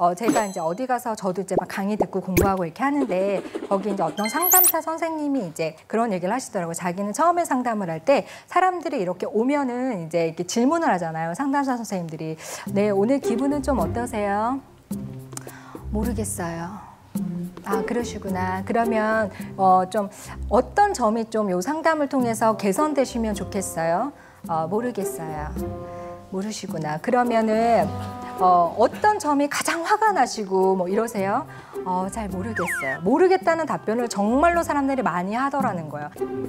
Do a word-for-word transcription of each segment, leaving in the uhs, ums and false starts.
어, 제가 이제 어디 가서 저도 이제 막 강의 듣고 공부하고 이렇게 하는데 거기 이제 어떤 상담사 선생님이 이제 그런 얘기를 하시더라고요. 자기는 처음에 상담을 할 때 사람들이 이렇게 오면은 이제 이렇게 질문을 하잖아요. 상담사 선생님들이. 네, 오늘 기분은 좀 어떠세요? 모르겠어요. 아, 그러시구나. 그러면 어, 좀 어떤 점이 좀 요 상담을 통해서 개선되시면 좋겠어요? 어, 모르겠어요. 모르시구나. 그러면은 어, 어떤 점이 가장 화가 나시고 뭐 이러세요? 어, 잘 모르겠어요. 모르겠다는 답변을 정말로 사람들이 많이 하더라는 거예요.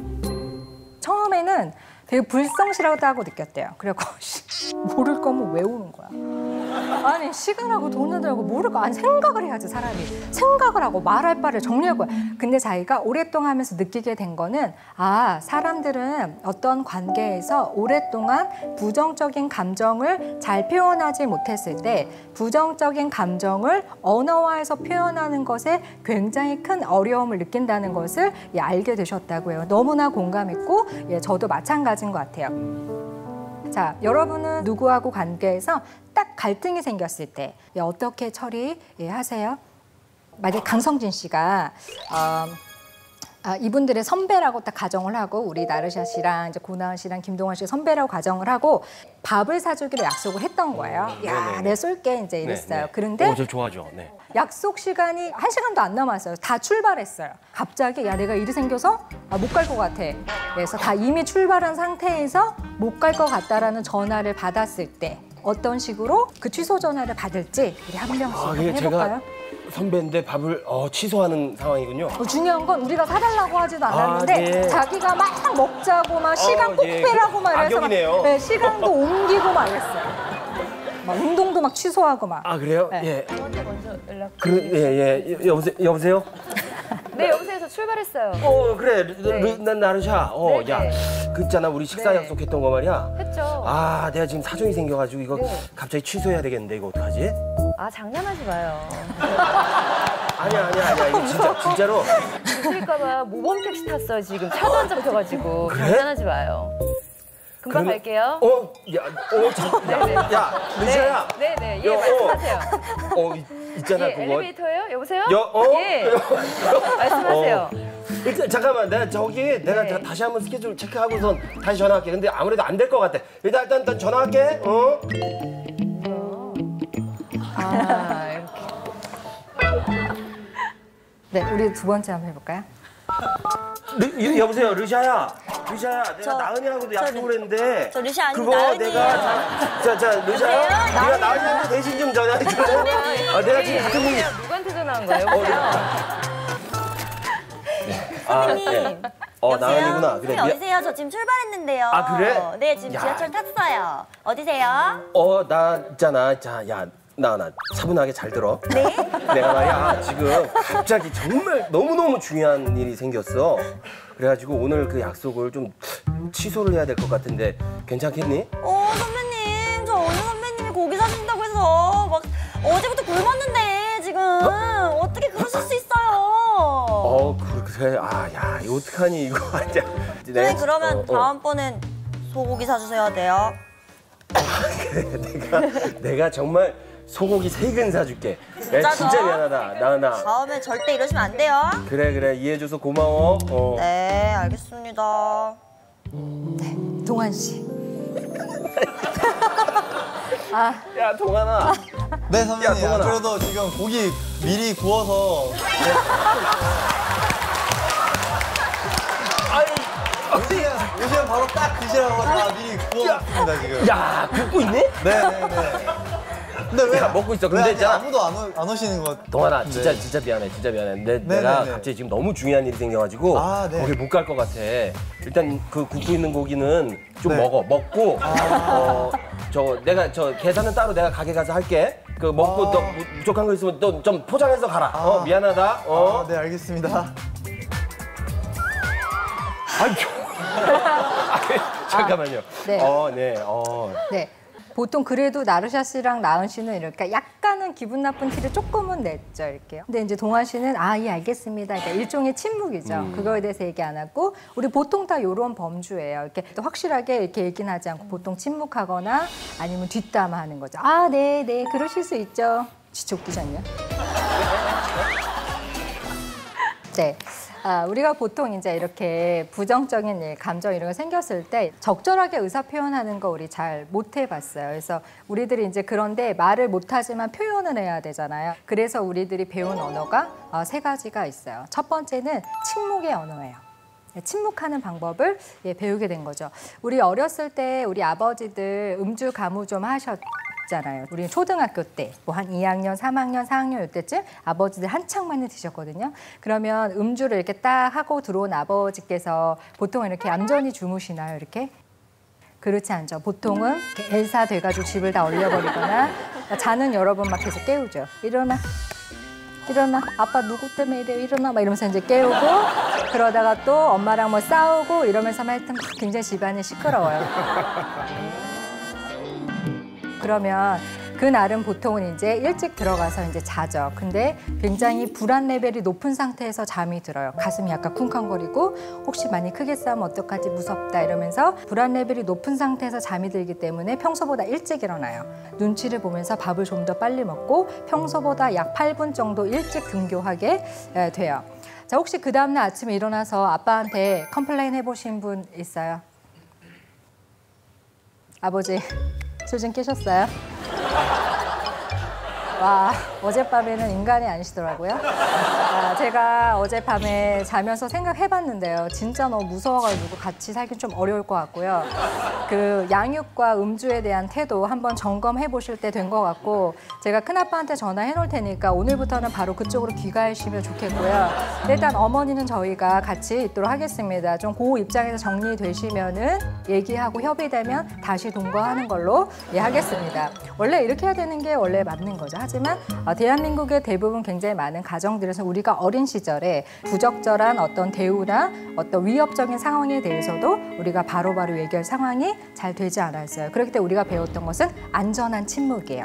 처음에는 되게 불성실하다고 느꼈대요. 그래갖고 모를 거면 왜 오는 거야? 아니 시간하고 돈을 들고 모를 거 아니 생각을 해야지 사람이. 생각을 하고 말할 바를 정리할 거야. 근데 자기가 오랫동안 하면서 느끼게 된 거는 아 사람들은 어떤 관계에서 오랫동안 부정적인 감정을 잘 표현하지 못했을 때 부정적인 감정을 언어화해서 표현하는 것에 굉장히 큰 어려움을 느낀다는 것을 예, 알게 되셨다고 해요. 너무나 공감했고 예, 저도 마찬가지인 것 같아요. 자, 여러분은 누구하고 관계에서 딱 갈등이 생겼을 때 예, 어떻게 처리하세요? 만약에 강성진 씨가 어, 아, 이분들의 선배라고 딱 가정을 하고 우리 나르샤 씨랑 이제 고나은 씨랑 김동완 씨 선배라고 가정을 하고 밥을 사주기로 약속을 했던 거예요. 음, 야, 내가 쏠게 이제 이랬어요. 네, 네. 그런데 오, 저 좋아하죠. 네. 약속 시간이 한 시간도 안 남았어요. 다 출발했어요. 갑자기 야 내가 일이 생겨서 아, 못 갈 것 같아. 그래서 다 이미 출발한 상태에서 못 갈 것 같다라는 전화를 받았을 때 어떤 식으로 그 취소 전화를 받을지 우리 한 명씩 아, 한번 해볼까요? 제가 선배인데 밥을 어, 취소하는 상황이군요. 어, 중요한 건 우리가 사달라고 하지도 않았는데 아, 네. 자기가 막 먹자고 막 시간 어, 꼭 예. 빼라고 막 이래서 막, 악역이네요. 네, 시간도 옮기고 막 이랬어요. 막 운동도 막 취소하고 막. 아 그래요? 네. 예. 저한테 먼저 연락. 그, 예, 예. 여보세요? 여보세요? 네, 여보세요. 저 출발했어요. 어, 그래. 르, 네. 르, 난 나르샤. 어, 네, 야. 네. 그 있잖아. 우리 식사 네. 약속했던 거 말이야. 했죠. 아, 내가 지금 사정이 생겨가지고 이거 네. 갑자기 취소해야 되겠는데 이거 어떡하지? 아, 장난하지 마요. 아니야, 아니야, 아니야. 이거 진짜, 진짜로. 그러실까봐 모범 택시 탔어요, 지금. 차도 안 잡혀가지고. 그래? 장난하지 마요. 금방 그러면- 갈게요. 어? 야, 어, 참. 네네. 야, 르샤야. 네, 네, 예, 야, 어. 말씀하세요. 어, 있- 있잖아, 예, 그거. 엘리베이터예요? 여보세요? 여, 어? 예. 말씀하세요. 어. 일단 잠깐만, 내가 저기 내가 네. 저 다시 한번 스케줄 체크하고선 다시 전화할게. 근데 아무래도 안 될 것 같아. 일단 일단, 일단 전화할게. 어? 아, 이렇게. 네, 우리 두 번째 한번 해볼까요? 르, 여보세요, 르샤야. 르샤야, 내가 저- 나은이하고도 저 약속을 르- 했는데. 저 르샤 아니고 그거 나은이에요. 내가 자, 자, 자 르샤야. 여보세요? 네가 나은이한테 대신 좀 전화해 줄래? 아, 내가 지금 같은 분이. 누구한테 전화한 거예요? 여보세요? 아, 선생님. 네. 어, 나은이구나. 그래. 선생님 미안. 어디세요? 저 지금 출발했는데요. 아, 그래? 네, 지금 야. 지하철 탔어요. 어디세요? 어, 나 있잖아. 자, 야, 나은아, 차분하게 잘 들어. 네? 내가 말이야 지금 갑자기 정말 너무너무 중요한 일이 생겼어. 그래가지고 오늘 그 약속을 좀 취소를 해야 될 것 같은데 괜찮겠니? 어, 선배님. 저 어느 선배님이 고기 사준다고 해서 막 어제부터 굶었는데 지금 어떻게 그러실 수 있어요? 어 그- 그래 아 야 이거 어떡하니 이거 아니야. 선생님 그러면 다음번엔 소고기 사주셔야 돼요. 그래 내가 내가 정말 소고기 세 근 사줄게. 야, 진짜죠? 진짜 미안하다 나은아. 다음에 절대 이러시면 안 돼요. 그래 그래 이해해줘서 고마워. 어. 네, 알겠습니다. 네, 동완 씨. 아, 야 동환아. 네 야, 선배님. 동원아. 안 그래도 지금 고기 미리 구워서 오시면, 오시면 바로 딱 드시라고 다 미리 구워놨습니다 지금. 야 굽고 있네? 네네네. 근데 왜 야, 먹고 있어. 왜 근데 아직 있잖아. 아무도 안, 오, 안 오시는 것 동환아 네. 진짜 진짜 미안해 진짜 미안해 내, 네, 내가 네, 네. 갑자기 지금 너무 중요한 일이 생겨가지고 아, 네. 거기 못 갈 것 같아. 일단 그 굽고 있는 고기는 좀 네. 먹어 먹고 어, 저 내가 저 계산은 따로 내가 가게 가서 할게. 그 먹고 아. 너 부- 부족한 거 있으면 너 좀 포장해서 가라. 어 미안하다. 어. 아, 네 알겠습니다. 아이 저- 아이, 잠깐만요. 네. 어 네. 어. 네. 보통 그래도 나르샤 씨랑 나은 씨는 이렇게 약간은 기분 나쁜 티를 조금은 냈죠, 이렇게요. 근데 이제 동환 씨는 아, 예, 알겠습니다. 그러니까 일종의 침묵이죠. 음. 그거에 대해서 얘기 안 하고 우리 보통 다 이런 범주예요. 이렇게 또 확실하게 이렇게 얘기는 하지 않고 보통 침묵하거나 아니면 뒷담화하는 거죠. 아, 네, 네, 그러실 수 있죠. 진짜 웃기지 않냐? 네. 아, 우리가 보통 이제 이렇게 부정적인 일, 감정 이런 거 생겼을 때 적절하게 의사 표현하는 거 우리 잘 못 해봤어요. 그래서 우리들이 이제 그런데 말을 못하지만 표현을 해야 되잖아요. 그래서 우리들이 배운 언어가 어, 세 가지가 있어요. 첫 번째는 침묵의 언어예요. 침묵하는 방법을 예, 배우게 된 거죠. 우리 어렸을 때 우리 아버지들 음주 가무 좀 하셨. 잖아요. 우리 초등학교 때 뭐 한 이 학년, 삼 학년, 사 학년 이때쯤 아버지들 한창 많이 드셨거든요. 그러면 음주를 이렇게 딱 하고 들어온 아버지께서 보통 이렇게 얌전히 주무시나요? 이렇게? 그렇지 않죠. 보통은 이렇게 엘사 돼가지고 집을 다 얼려버리거나 자는 여러분 막 계속 깨우죠. 일어나. 일어나. 아빠 누구 때문에 이래요? 일어나. 막 이러면서 이제 깨우고 그러다가 또 엄마랑 뭐 싸우고 이러면서 하여튼 굉장히 집안이 시끄러워요. 그러면 그날은 보통은 이제 일찍 들어가서 이제 자죠. 근데 굉장히 불안 레벨이 높은 상태에서 잠이 들어요. 가슴이 약간 쿵쾅거리고 혹시 많이 크게 싸우면 어떡하지 무섭다 이러면서 불안 레벨이 높은 상태에서 잠이 들기 때문에 평소보다 일찍 일어나요. 눈치를 보면서 밥을 좀 더 빨리 먹고 평소보다 약 팔 분 정도 일찍 등교하게 돼요. 자, 혹시 그 다음날 아침에 일어나서 아빠한테 컴플레인 해보신 분 있어요? 아버지 술 좀 깨셨어요? 와, 어젯밤에는 인간이 아니시더라고요. 아, 제가 어젯밤에 자면서 생각해봤는데요. 진짜 너무 무서워가지고 같이 살긴 좀 어려울 것 같고요. 그 양육과 음주에 대한 태도 한번 점검해 보실 때 된 것 같고 제가 큰아빠한테 전화해 놓을 테니까 오늘부터는 바로 그쪽으로 귀가하시면 좋겠고요. 일단 어머니는 저희가 같이 있도록 하겠습니다. 좀 그 입장에서 정리되시면은 얘기하고 협의되면 다시 동거하는 걸로 예, 하겠습니다. 원래 이렇게 해야 되는 게 원래 맞는 거죠. 하지만 어, 대한민국의 대부분 굉장히 많은 가정들에서 우리가 어린 시절에 부적절한 어떤 대우나 어떤 위협적인 상황에 대해서도 우리가 바로바로 얘기할 상황이 잘 되지 않았어요. 그렇기 때문에 우리가 배웠던 것은 안전한 침묵이에요.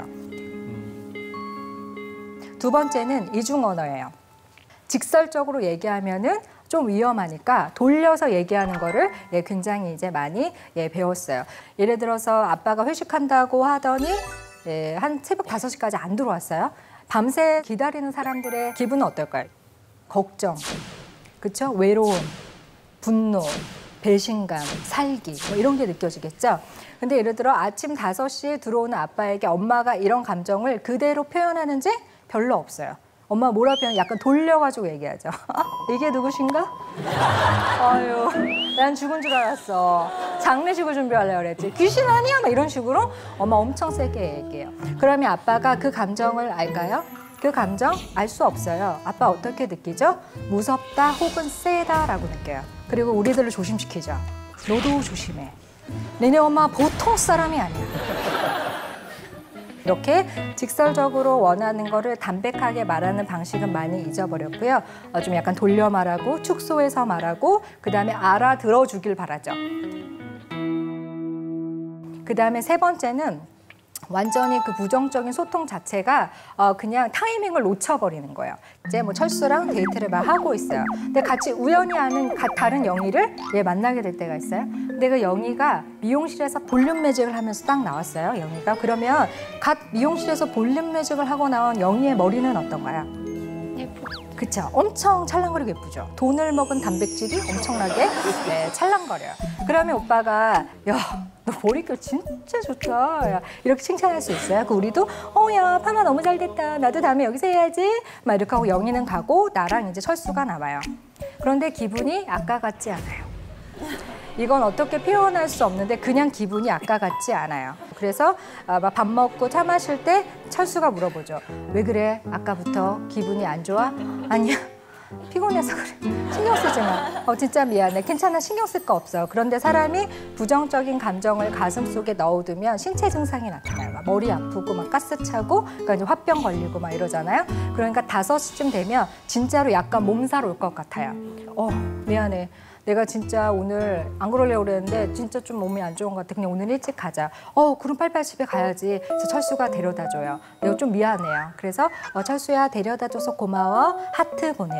두 번째는 이중 언어예요. 직설적으로 얘기하면은 좀 위험하니까 돌려서 얘기하는 거를 예, 굉장히 이제 많이 예, 배웠어요. 예를 들어서 아빠가 회식한다고 하더니 예, 한 새벽 다섯 시까지 안 들어왔어요. 밤새 기다리는 사람들의 기분은 어떨까요? 걱정, 그쵸? 외로움, 분노, 배신감, 살기 뭐 이런 게 느껴지겠죠? 근데 예를 들어 아침 다섯 시에 들어오는 아빠에게 엄마가 이런 감정을 그대로 표현하는지 별로 없어요. 엄마 뭐라 표현? 약간 돌려가지고 얘기하죠. 이게 누구신가? 아유, 난 죽은 줄 알았어. 장례식을 준비하려고 그랬지. 귀신 아니야? 막 이런 식으로 엄마 엄청 세게 얘기해요. 그러면 아빠가 그 감정을 알까요? 그 감정 알 수 없어요. 아빠 어떻게 느끼죠? 무섭다 혹은 세다라고 느껴요. 그리고 우리들을 조심시키죠. 너도 조심해. 너네 엄마 보통 사람이 아니야. 이렇게 직설적으로 원하는 거를 담백하게 말하는 방식은 많이 잊어버렸고요. 어, 좀 약간 돌려 말하고 축소해서 말하고 그다음에 알아들어 주길 바라죠. 그다음에 세 번째는 완전히 그 부정적인 소통 자체가 어 그냥 타이밍을 놓쳐버리는 거예요. 이제 뭐 철수랑 데이트를 막 하고 있어요. 근데 같이 우연히 아는 가, 다른 영희를 얘 만나게 될 때가 있어요. 근데 그 영희가 미용실에서 볼륨 매직을 하면서 딱 나왔어요. 영희가. 그러면 갓 미용실에서 볼륨 매직을 하고 나온 영희의 머리는 어떤가요? 그쵸? 엄청 찰랑거리고 예쁘죠? 돈을 먹은 단백질이 엄청나게 네, 찰랑거려요. 그러면 오빠가 야, 너 머릿결 진짜 좋다. 야, 이렇게 칭찬할 수 있어요. 그 우리도 어, 야, 파마 너무 잘 됐다. 나도 다음에 여기서 해야지. 막 이렇게 하고 영희는 가고 나랑 이제 철수가 남아요. 그런데 기분이 아까 같지 않아요. 이건 어떻게 표현할 수 없는데 그냥 기분이 아까 같지 않아요. 그래서 밥 먹고 차 마실 때 철수가 물어보죠. 왜 그래? 아까부터 기분이 안 좋아? 아니야. 피곤해서 그래. 신경 쓰지 마. 어, 진짜 미안해. 괜찮아. 신경 쓸 거 없어. 그런데 사람이 부정적인 감정을 가슴속에 넣어두면 신체 증상이 나타나요. 막 머리 아프고 막 가스 차고 그러니까 이제 화병 걸리고 막 이러잖아요. 그러니까 다섯 시쯤 되면 진짜로 약간 몸살 올 것 같아요. 어, 미안해. 내가 진짜 오늘 안 그러려고 그랬는데 진짜 좀 몸이 안 좋은 것 같아. 그냥 오늘 일찍 가자. 어, 그럼 빨리빨리 집에 가야지. 그래서 철수가 데려다줘요. 내가 좀 미안해요. 그래서 어, 철수야 데려다줘서 고마워. 하트 보내요.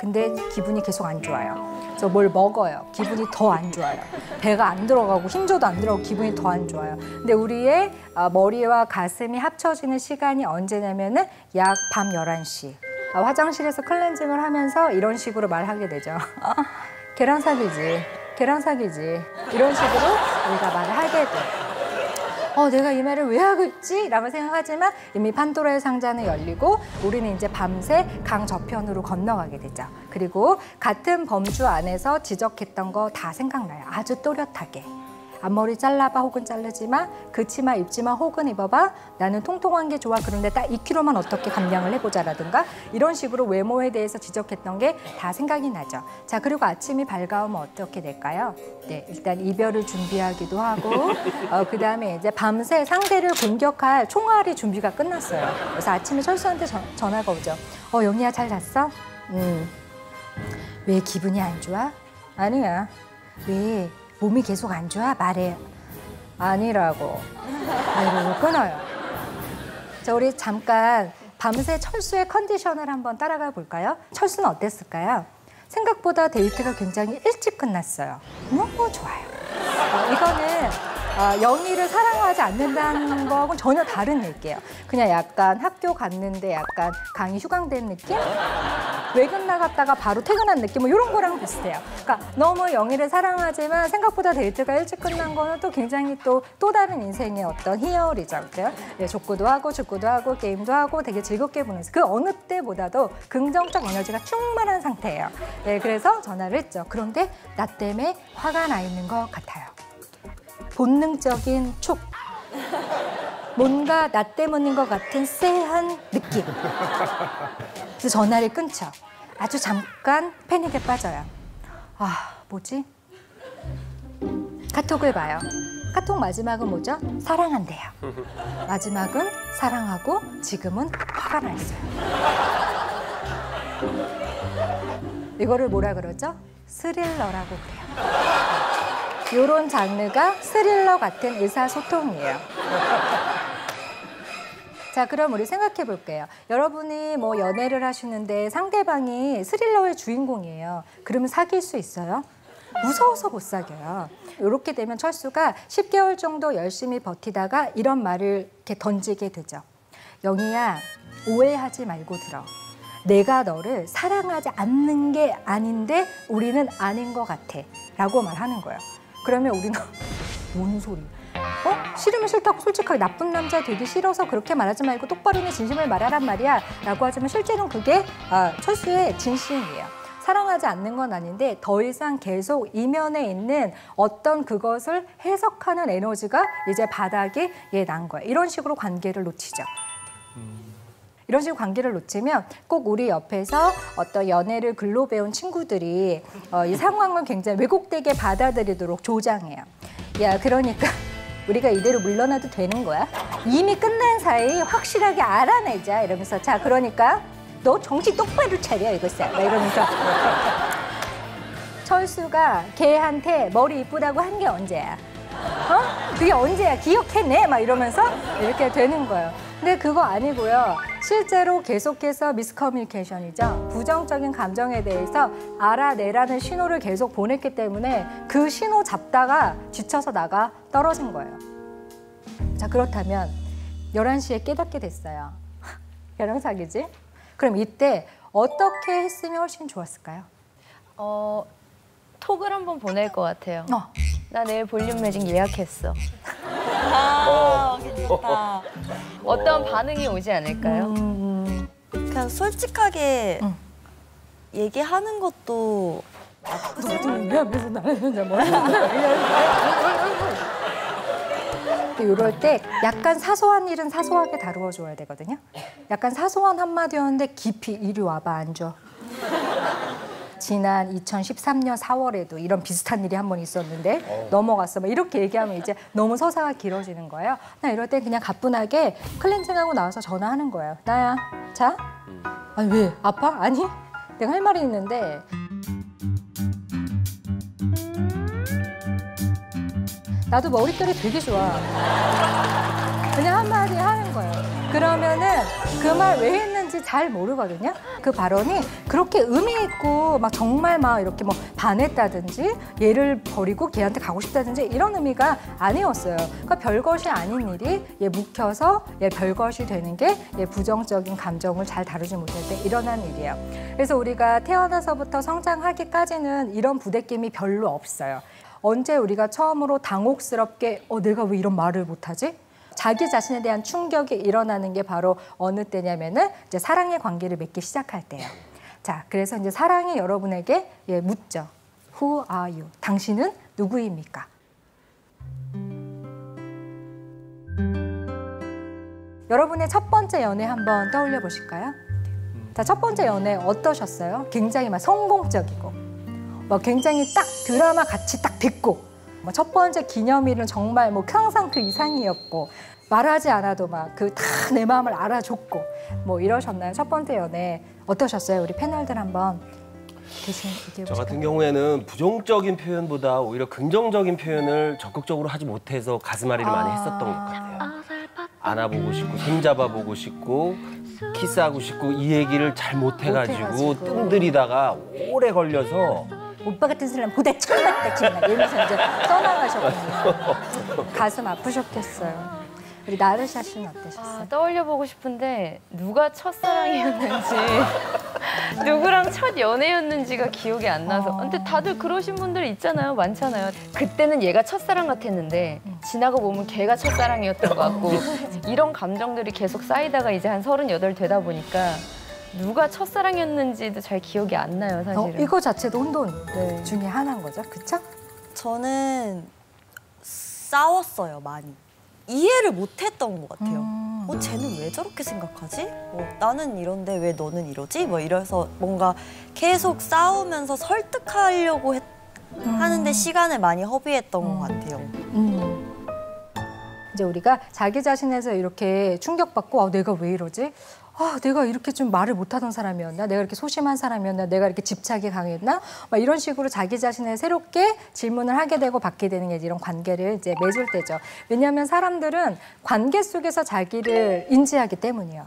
근데 기분이 계속 안 좋아요. 그래서 뭘 먹어요. 기분이 더 안 좋아요. 배가 안 들어가고 힘줘도 안 들어가고 기분이 더 안 좋아요. 근데 우리의 머리와 가슴이 합쳐지는 시간이 언제냐면은 약 밤 열한 시. 화장실에서 클렌징을 하면서 이런 식으로 말하게 되죠. 아, 계란 사기지, 계란 사기지. 이런 식으로 우리가 말을 하게 돼요. 어, 내가 이 말을 왜 하고 있지? 라고 생각하지만 이미 판도라의 상자는 열리고 우리는 이제 밤새 강 저편으로 건너가게 되죠. 그리고 같은 범주 안에서 지적했던 거 다 생각나요. 아주 또렷하게. 앞머리 잘라봐 혹은 자르지 마, 그 치마 입지 마 혹은 입어봐, 나는 통통한 게 좋아, 그런데 딱 이 킬로그램만 어떻게 감량을 해보자라든가 이런 식으로 외모에 대해서 지적했던 게 다 생각이 나죠. 자, 그리고 아침이 밝아오면 어떻게 될까요? 네, 일단 이별을 준비하기도 하고 어, 그 다음에 이제 밤새 상대를 공격할 총알이 준비가 끝났어요. 그래서 아침에 철수한테 전, 전화가 오죠. 어, 영희야 잘 잤어? 음. 왜 기분이 안 좋아? 아니야. 왜? 몸이 계속 안 좋아? 말해. 아니라고. 이러고 끊어요. 자, 우리 잠깐 밤새 철수의 컨디션을 한번 따라가 볼까요? 철수는 어땠을까요? 생각보다 데이트가 굉장히 일찍 끝났어요. 너무 좋아요. 어, 이거는 어, 영희를 사랑하지 않는다는 거하고는 전혀 다른 얘기예요. 그냥 약간 학교 갔는데 약간 강의 휴강된 느낌? 외근 나갔다가 바로 퇴근한 느낌? 뭐 이런 거랑 비슷해요. 그러니까 너무 영희를 사랑하지만 생각보다 데이트가 일찍 끝난 거는 또 굉장히 또, 또 다른 인생의 어떤 희열이죠. 그죠? 네, 족구도 하고 축구도 하고 게임도 하고 되게 즐겁게 보내서 그 어느 때보다도 긍정적 에너지가 충만한 상태예요. 네, 그래서 전화를 했죠. 그런데 나 때문에 화가 나 있는 것 같아요. 본능적인 촉. 뭔가 나 때문인 것 같은 쎄한 느낌. 그래서 전화를 끊죠. 아주 잠깐 패닉에 빠져요. 아, 뭐지? 카톡을 봐요. 카톡 마지막은 뭐죠? 사랑한대요. 마지막은 사랑하고 지금은 화가 나 있어요. 이거를 뭐라 그러죠? 스릴러라고 그래요. 이런 장르가 스릴러 같은 의사소통이에요. 자, 그럼 우리 생각해 볼게요. 여러분이 뭐 연애를 하시는데 상대방이 스릴러의 주인공이에요. 그러면 사귈 수 있어요? 무서워서 못 사겨요. 이렇게 되면 철수가 십 개월 정도 열심히 버티다가 이런 말을 이렇게 던지게 되죠. 영희야, 오해하지 말고 들어. 내가 너를 사랑하지 않는 게 아닌데 우리는 아닌 것 같아. 라고 말하는 거예요. 그러면 우리는 뭔 소리? 어? 싫으면 싫다고 솔직하게 나쁜 남자 되기 싫어서 그렇게 말하지 말고 똑바로 내 진심을 말하란 말이야 라고 하지만 실제로는 그게 아, 철수의 진심이에요. 사랑하지 않는 건 아닌데 더 이상 계속 이면에 있는 어떤 그것을 해석하는 에너지가 이제 바닥에 예, 난 거예요. 이런 식으로 관계를 놓치죠. 이런 식으로 관계를 놓치면 꼭 우리 옆에서 어떤 연애를 글로 배운 친구들이 어, 이 상황을 굉장히 왜곡되게 받아들이도록 조장해요. 야, 그러니까 우리가 이대로 물러나도 되는 거야? 이미 끝난 사이 확실하게 알아내자 이러면서 자, 그러니까 너 정신 똑바로 차려 이거지 막 이러면서 철수가 걔한테 머리 이쁘다고 한 게 언제야? 어? 그게 언제야? 기억해내? 막 이러면서 이렇게 되는 거예요. 근데 그거 아니고요. 실제로 계속해서 미스커뮤니케이션이죠. 부정적인 감정에 대해서 알아내라는 신호를 계속 보냈기 때문에 그 신호 잡다가 지쳐서 나가 떨어진 거예요. 자, 그렇다면 열한 시에 깨닫게 됐어요. 걔랑 사귀지? 그럼 이때 어떻게 했으면 훨씬 좋았을까요? 어, 톡을 한번 보낼 것 같아요. 어. 나 내일 볼륨 매직 예약했어. 아, 괜찮다. 어떤 반응이 오지 않을까요? 음, 그냥 솔직하게 응. 얘기하는 것도 왜 앞에서 나는 진짜 뭐야? 이럴 때 약간 사소한 일은 사소하게 다루어줘야 되거든요. 약간 사소한 한마디였는데 깊이 이리 와봐 앉아. 지난 이천십삼 년 사월에도 이런 비슷한 일이 한 번 있었는데 어. 넘어갔어. 막 이렇게 얘기하면 이제 너무 서사가 길어지는 거예요. 나 이럴 때 그냥 가뿐하게 클렌징하고 나와서 전화하는 거예요. 나야, 자? 아니 왜? 아파? 아니? 내가 할 말이 있는데 나도 머릿결이 되게 좋아. 그냥 한마디 하는 거예요. 그러면은 그 말 왜 했는지 사실 잘 모르거든요. 그 발언이 그렇게 의미 있고 막 정말 막 이렇게 뭐 반했다든지 얘를 버리고 걔한테 가고 싶다든지 이런 의미가 아니었어요. 그러니까 별것이 아닌 일이 얘 묵혀서 얘 별것이 되는 게 얘 부정적인 감정을 잘 다루지 못할 때 일어난 일이에요. 그래서 우리가 태어나서부터 성장하기까지는 이런 부대낌이 별로 없어요. 언제 우리가 처음으로 당혹스럽게 어 내가 왜 이런 말을 못하지? 자기 자신에 대한 충격이 일어나는 게 바로 어느 때냐면은 이제 사랑의 관계를 맺기 시작할 때예요. 자, 그래서 이제 사랑이 여러분에게 예, 묻죠. Who are you? 당신은 누구입니까? 여러분의 첫 번째 연애 한번 떠올려 보실까요? 자, 첫 번째 연애 어떠셨어요? 굉장히 막 성공적이고, 뭐 굉장히 딱 드라마 같이 딱 됐고, 뭐 첫 번째 기념일은 정말 뭐 항상 그 이상이었고, 말하지 않아도 막 그 다 내 마음을 알아줬고, 뭐 이러셨나요? 첫 번째 연애 어떠셨어요? 우리 패널들 한번 대신 얘기해 보실까요? 저 같은 경우에는 부정적인 표현보다 오히려 긍정적인 표현을 적극적으로 하지 못해서 가슴앓이를 많이 했었던 것 같아요. 안아보고 싶고 손잡아보고 싶고 키스하고 싶고 이 얘기를 잘 못해가지고 못해가지고. 뜸들이다가 오래 걸려서 오빠 같은 사람 보다 천났다 천났다 이러면서 이제 떠나가셨거든요. 가슴 아프셨겠어요. 우리 나르샤 씨는 어떠셨어요? 아, 떠올려보고 싶은데 누가 첫사랑이었는지 누구랑 첫 연애였는지가 기억이 안 나서. 근데 다들 그러신 분들 있잖아요. 많잖아요. 그때는 얘가 첫사랑 같았는데 지나고 보면 걔가 첫사랑이었던 것 같고 이런 감정들이 계속 쌓이다가 이제 한 서른여덟 되다 보니까 누가 첫사랑이었는지도 잘 기억이 안 나요, 사실은. 어, 이거 자체도 혼돈 네. 중에 하나인 거죠, 그쵸? 저는 싸웠어요, 많이. 이해를 못했던 것 같아요. 음. 어, 쟤는 왜 저렇게 생각하지? 어, 나는 이런데 왜 너는 이러지? 뭐 이래서 뭔가 계속 싸우면서 설득하려고 했, 음. 하는데 시간을 많이 허비했던 것 같아요. 음. 이제 우리가 자기 자신에서 이렇게 충격받고 아, 내가 왜 이러지? 아, 내가 이렇게 좀 말을 못하던 사람이었나? 내가 이렇게 소심한 사람이었나? 내가 이렇게 집착이 강했나? 막 이런 식으로 자기 자신을 새롭게 질문을 하게 되고 받게 되는 게 이런 관계를 이제 맺을 때죠. 왜냐하면 사람들은 관계 속에서 자기를 인지하기 때문이에요.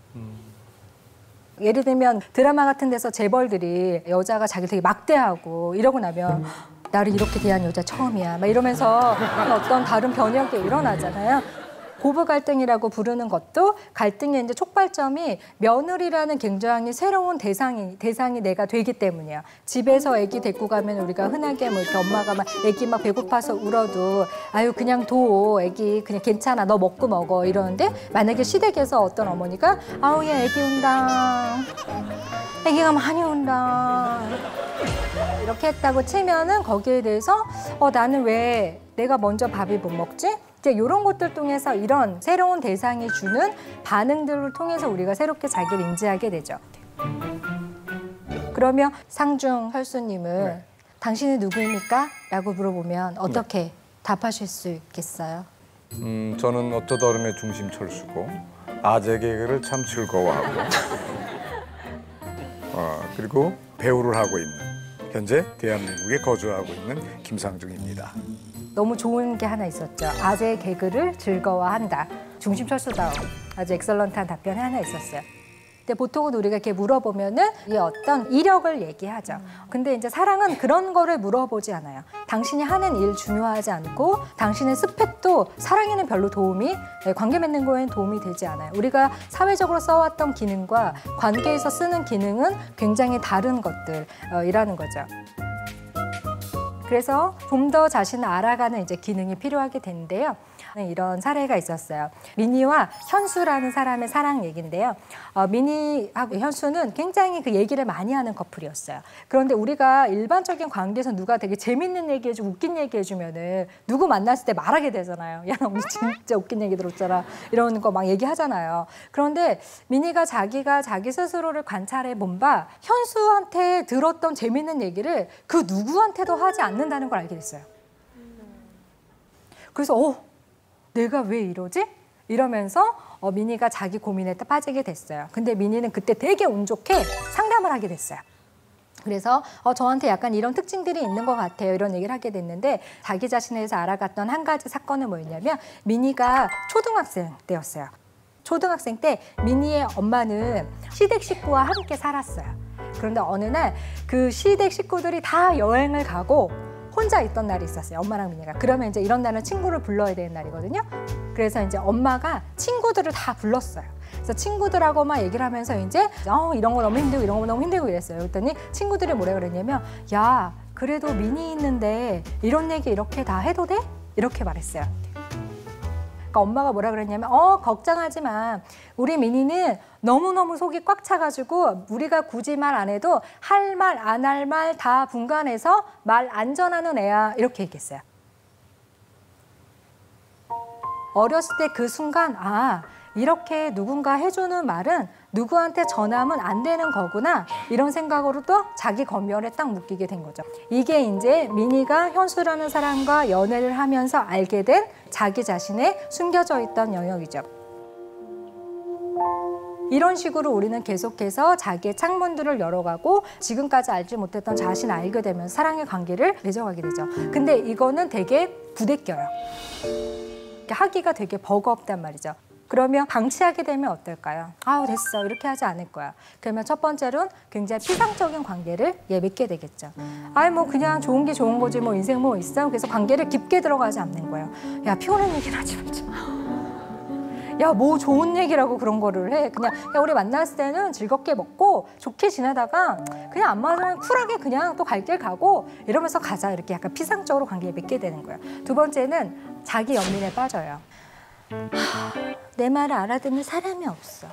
예를 들면 드라마 같은 데서 재벌들이 여자가 자기를 되게 막대하고 이러고 나면 나를 이렇게 대한 여자 처음이야 막 이러면서 어떤 다른 변형이 일어나잖아요. 고부 갈등이라고 부르는 것도 갈등의 이제 촉발점이 며느리라는 굉장히 새로운 대상이 대상이 내가 되기 때문이에요. 집에서 아기 데리고 가면 우리가 흔하게 뭐 이렇게 엄마가 막 아기 막 배고파서 울어도 아유 그냥 둬 아기 그냥 괜찮아 너 먹고 먹어 이러는데 만약에 시댁에서 어떤 어머니가 아우 얘 아기 운다 아기가 많이 운다 이렇게 했다고 치면은 거기에 대해서 어 나는 왜 내가 먼저 밥을 못 먹지? 이제 이런 것들 통해서 이런 새로운 대상이 주는 반응들을 통해서 우리가 새롭게 자기를 인지하게 되죠. 그러면 상중 혈수님은 네. 당신이 누구입니까? 라고 물어보면 어떻게 네. 답하실 수 있겠어요? 음, 저는 어쩌다 얼음의 중심 철수고 아재 개그를 참 즐거워하고 어, 그리고 배우를 하고 있는 현재 대한민국에 거주하고 있는 김상중입니다. 너무 좋은 게 하나 있었죠. 아재 개그를 즐거워한다. 중심 철수다운 아주 엑설런트한 답변이 하나 있었어요. 근데 보통은 우리가 이렇게 물어보면은 이 어떤 이력을 얘기하죠. 근데 이제 사랑은 그런 거를 물어보지 않아요. 당신이 하는 일 중요하지 않고 당신의 스펙도 사랑에는 별로 도움이 관계 맺는 거에는 도움이 되지 않아요. 우리가 사회적으로 써왔던 기능과 관계에서 쓰는 기능은 굉장히 다른 것들이라는 거죠. 그래서 좀 더 자신을 알아가는 이제 기능이 필요하게 되는데요. 이런 사례가 있었어요. 미니와 현수라는 사람의 사랑 얘기인데요. 어, 미니하고 현수는 굉장히 그 얘기를 많이 하는 커플이었어요. 그런데 우리가 일반적인 관계에서 누가 되게 재밌는 얘기해주고 웃긴 얘기해주면은 누구 만났을 때 말하게 되잖아요. 야, 나 오늘 진짜 웃긴 얘기 들었잖아. 이런 거 막 얘기하잖아요. 그런데 미니가 자기가 자기 스스로를 관찰해 본 바 현수한테 들었던 재밌는 얘기를 그 누구한테도 하지 않는다는 걸 알게 됐어요. 그래서 어? 내가 왜 이러지? 이러면서 어, 미니가 자기 고민에 빠지게 됐어요. 근데 미니는 그때 되게 운 좋게 상담을 하게 됐어요. 그래서 어, 저한테 약간 이런 특징들이 있는 것 같아요. 이런 얘기를 하게 됐는데 자기 자신에서 알아갔던 한 가지 사건은 뭐였냐면 미니가 초등학생 때였어요. 초등학생 때 미니의 엄마는 시댁 식구와 함께 살았어요. 그런데 어느 날 그 시댁 식구들이 다 여행을 가고 혼자 있던 날이 있었어요. 엄마랑 미니가. 그러면 이제 이런 날은 친구를 불러야 되는 날이거든요. 그래서 이제 엄마가 친구들을 다 불렀어요. 그래서 친구들하고 막 얘기를 하면서 이제 어, 이런 거 너무 힘들고 이런 거 너무 힘들고 이랬어요. 그랬더니 친구들이 뭐라 그랬냐면 야, 그래도 미니 있는데 이런 얘기 이렇게 다 해도 돼? 이렇게 말했어요. 그러니까 엄마가 뭐라 그랬냐면 어 걱정하지 마. 우리 미니는 너무너무 속이 꽉 차가지고 우리가 굳이 말 안 해도 할 말 안 할 말 다 분간해서 말 안전하는 애야. 이렇게 얘기했어요. 어렸을 때 그 순간 아 이렇게 누군가 해주는 말은 누구한테 전하면 안 되는 거구나 이런 생각으로 또 자기 검열에 딱 묶이게 된 거죠. 이게 이제 미니가 현수라는 사람과 연애를 하면서 알게 된 자기 자신의 숨겨져 있던 영역이죠. 이런 식으로 우리는 계속해서 자기의 창문들을 열어가고 지금까지 알지 못했던 자신을 알게 되면서 사랑의 관계를 맺어가게 되죠. 근데 이거는 되게 부대껴요. 하기가 되게 버거웠단 말이죠. 그러면 방치하게 되면 어떨까요? 아우 됐어 이렇게 하지 않을 거야. 그러면 첫 번째로는 굉장히 피상적인 관계를 예, 맺게 되겠죠. 아이 뭐 그냥 좋은 게 좋은 거지 뭐 인생 뭐 있어. 그래서 관계를 깊게 들어가지 않는 거예요. 야 피곤한 얘기를 하지 말자. 야 뭐 좋은 얘기라고 그런 거를 해. 그냥 야 우리 만났을 때는 즐겁게 먹고 좋게 지내다가 그냥 안 맞으면 쿨하게 그냥 또 갈 길 가고 이러면서 가자. 이렇게 약간 피상적으로 관계를 맺게 되는 거예요. 두 번째는 자기 연민에 빠져요. 하, 내 말을 알아듣는 사람이 없어.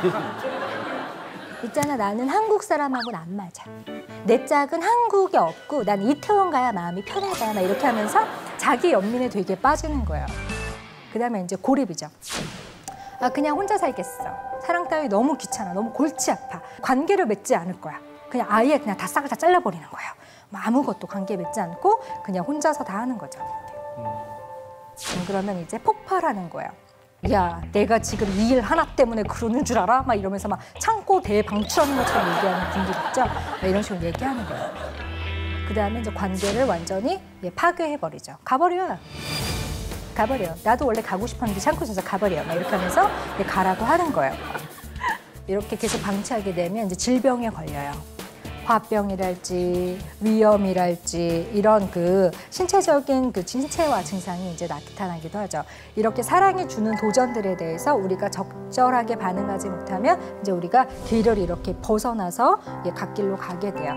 있잖아 나는 한국 사람하고는 안 맞아. 내 짝은 한국에 없고 난 이태원 가야 마음이 편하다. 막 이렇게 하면서 자기 연민에 되게 빠지는 거예요. 그 다음에 이제 고립이죠. 아 그냥 혼자 살겠어. 사랑 따위 너무 귀찮아. 너무 골치 아파. 관계를 맺지 않을 거야. 그냥 아예 그냥 다 싹을 다 잘라버리는 거예요. 뭐 아무것도 관계 맺지 않고 그냥 혼자서 다 하는 거죠. 음, 그러면 이제 폭발하는 거예요. 야, 내가 지금 이 일 하나 때문에 그러는 줄 알아? 막 이러면서 막 창고 대방출하는 것처럼 얘기하는 분들 있죠? 막 이런 식으로 얘기하는 거예요. 그 다음에 이제 관계를 완전히 파괴해버리죠. 가버려. 가버려. 나도 원래 가고 싶었는데 참고 있어서 가버려. 막 이렇게 하면서 가라고 하는 거예요. 이렇게 계속 방치하게 되면 이제 질병에 걸려요. 화병이랄지 위염이랄지 이런 그 신체적인 그 신체화 증상이 이제 나타나기도 하죠. 이렇게 사랑이 주는 도전들에 대해서 우리가 적절하게 반응하지 못하면 이제 우리가 길을 이렇게 벗어나서 갓길로 가게 돼요.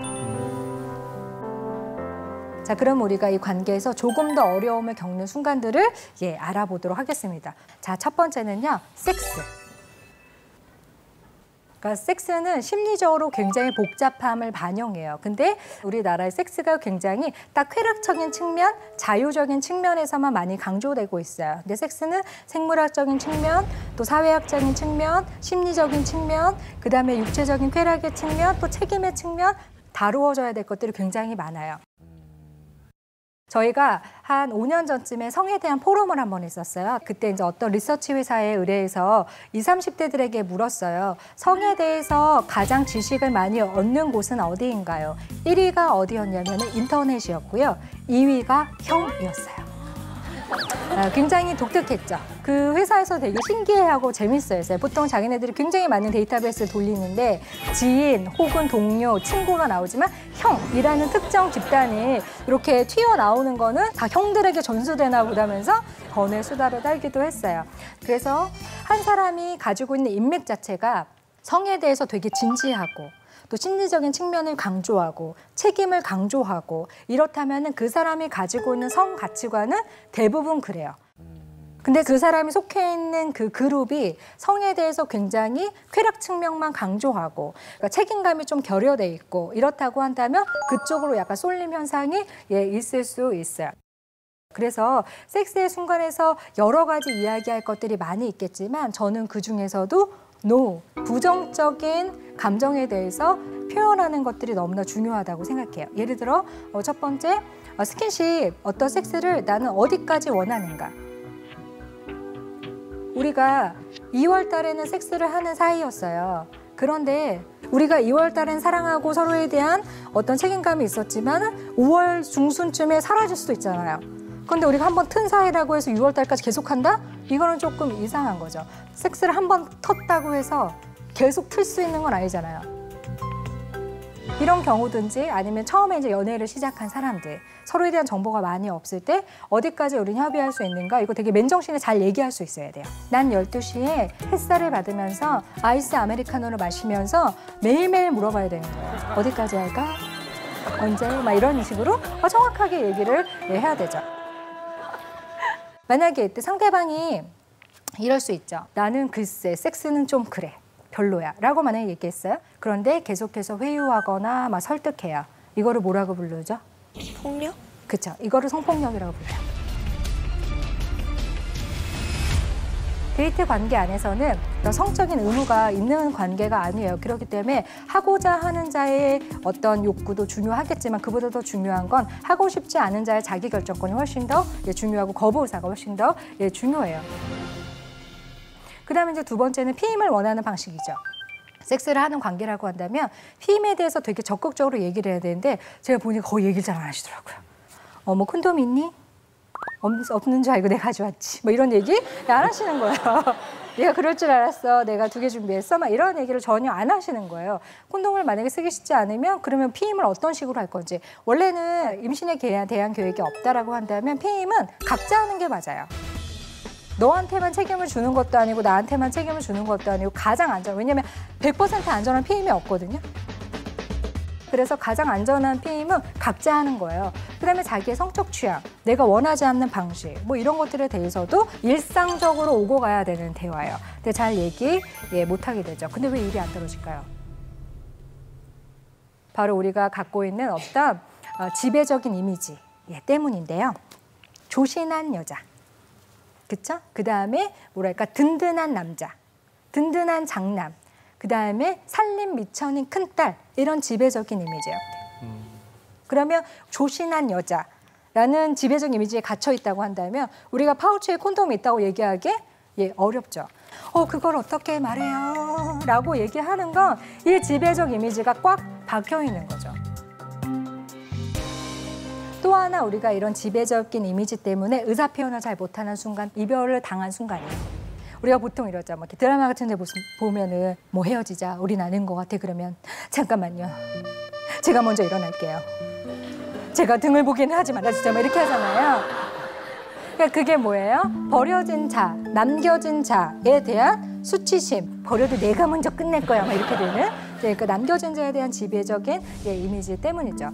자, 그럼 우리가 이 관계에서 조금 더 어려움을 겪는 순간들을 예, 알아보도록 하겠습니다. 자, 첫 번째는요, 섹스. 그러니까 섹스는 심리적으로 굉장히 복잡함을 반영해요. 근데 우리나라의 섹스가 굉장히 딱 쾌락적인 측면, 자유적인 측면에서만 많이 강조되고 있어요. 근데 섹스는 생물학적인 측면, 또 사회학적인 측면, 심리적인 측면, 그 다음에 육체적인 쾌락의 측면, 또 책임의 측면, 다루어져야 될 것들이 굉장히 많아요. 저희가 한 오 년 전쯤에 성에 대한 포럼을 한번 했었어요. 그때 이제 어떤 리서치 회사에 의뢰해서 이십, 삼십 대들에게 물었어요. 성에 대해서 가장 지식을 많이 얻는 곳은 어디인가요? 일 위가 어디였냐면 인터넷이었고요. 이 위가 형이었어요. 아, 굉장히 독특했죠. 그 회사에서 되게 신기해하고 재밌어요. 보통 자기네들이 굉장히 많은 데이터베이스를 돌리는데 지인 혹은 동료, 친구가 나오지만 형이라는 특정 집단이 이렇게 튀어나오는 거는 다 형들에게 전수되나 보다면서 번외 수다를 떨기도 했어요. 그래서 한 사람이 가지고 있는 인맥 자체가 성에 대해서 되게 진지하고 또 심리적인 측면을 강조하고 책임을 강조하고 이렇다면 그 사람이 가지고 있는 성 가치관은 대부분 그래요. 근데 그 사람이 속해 있는 그 그룹이 성에 대해서 굉장히 쾌락 측면만 강조하고 그러니까 책임감이 좀 결여돼 있고 이렇다고 한다면 그쪽으로 약간 쏠림 현상이 예, 있을 수 있어요. 그래서 섹스의 순간에서 여러 가지 이야기할 것들이 많이 있겠지만 저는 그중에서도 no, 부정적인 감정에 대해서 표현하는 것들이 너무나 중요하다고 생각해요. 예를 들어 어, 첫 번째 어, 스킨십, 어떤 섹스를 나는 어디까지 원하는가. 우리가 이월 달에는 섹스를 하는 사이였어요. 그런데 우리가 이월 달엔 사랑하고 서로에 대한 어떤 책임감이 있었지만 오월 중순쯤에 사라질 수도 있잖아요. 근데 우리가 한 번 튼 사이라고 해서 유월 달까지 계속한다? 이거는 조금 이상한 거죠. 섹스를 한 번 텄다고 해서 계속 틀 수 있는 건 아니잖아요. 이런 경우든지 아니면 처음에 이제 연애를 시작한 사람들, 서로에 대한 정보가 많이 없을 때 어디까지 우리는 협의할 수 있는가, 이거 되게 맨정신에 잘 얘기할 수 있어야 돼요. 난 열두 시에 햇살을 받으면서 아이스 아메리카노를 마시면서 매일매일 물어봐야 되는 거예요. 어디까지 할까? 언제? 막 이런 식으로 정확하게 얘기를 해야 되죠. 만약에 이때 상대방이 이럴 수 있죠. 나는 글쎄 섹스는 좀 그래. 별로야 라고 만약에 얘기했어요. 그런데 계속해서 회유하거나 막 설득해요. 이거를 뭐라고 부르죠? 폭력? 그쵸. 이거를 성폭력이라고 불러요. 데이트 관계 안에서는 성적인 의무가 있는 관계가 아니에요. 그렇기 때문에 하고자 하는 자의 어떤 욕구도 중요하겠지만 그보다 더 중요한 건 하고 싶지 않은 자의 자기결정권이 훨씬 더 중요하고 거부 의사가 훨씬 더 중요해요. 그다음에 이제 두 번째는 피임을 원하는 방식이죠. 섹스를 하는 관계라고 한다면 피임에 대해서 되게 적극적으로 얘기를 해야 되는데 제가 보니까 거의 얘기를 잘 안 하시더라고요. 어, 뭐 콘돔 있니? 없, 없는 줄 알고 내가 가져왔지. 뭐 이런 얘기 안 하시는 거예요. 내가 그럴 줄 알았어. 내가 두 개 준비했어. 막 이런 얘기를 전혀 안 하시는 거예요. 콘돔을 만약에 쓰기 쉽지 않으면 그러면 피임을 어떤 식으로 할 건지. 원래는 임신에 대한 교육이 없다라고 한다면 피임은 각자 하는 게 맞아요. 너한테만 책임을 주는 것도 아니고 나한테만 책임을 주는 것도 아니고 가장 안전. 왜냐면 백 퍼센트 안전한 피임이 없거든요. 그래서 가장 안전한 피임은 각자 하는 거예요. 그다음에 자기의 성적 취향, 내가 원하지 않는 방식, 뭐 이런 것들에 대해서도 일상적으로 오고 가야 되는 대화예요. 근데 잘 얘기 예, 못하게 되죠. 근데 왜 일이 안 떨어질까요? 바로 우리가 갖고 있는 어떤 어, 지배적인 이미지 예, 때문인데요. 조신한 여자. 그쵸? 그 다음에 뭐랄까 든든한 남자, 든든한 장남, 그 다음에 살림 미천인 큰딸 이런 지배적인 이미지예요. 음. 그러면 조신한 여자라는 지배적 이미지에 갇혀 있다고 한다면 우리가 파우치에 콘돔이 있다고 얘기하기 예, 어렵죠. 어 그걸 어떻게 말해요? 라고 얘기하는 건 이 지배적 이미지가 꽉 박혀 있는 거죠. 또 하나 우리가 이런 지배적인 이미지 때문에 의사 표현을 잘 못하는 순간, 이별을 당한 순간이에요. 우리가 보통 이러죠. 뭐 드라마 같은 데 보면은 뭐 헤어지자, 우린 아닌 것 같아. 그러면 잠깐만요. 제가 먼저 일어날게요. 제가 등을 보기는 하지 말아주자. 뭐 이렇게 하잖아요. 그러니까 그게 뭐예요? 버려진 자, 남겨진 자에 대한 수치심. 버려도 내가 먼저 끝낼 거야. 막 이렇게 되는 네, 그 남겨진 자에 대한 지배적인 예, 이미지 때문이죠.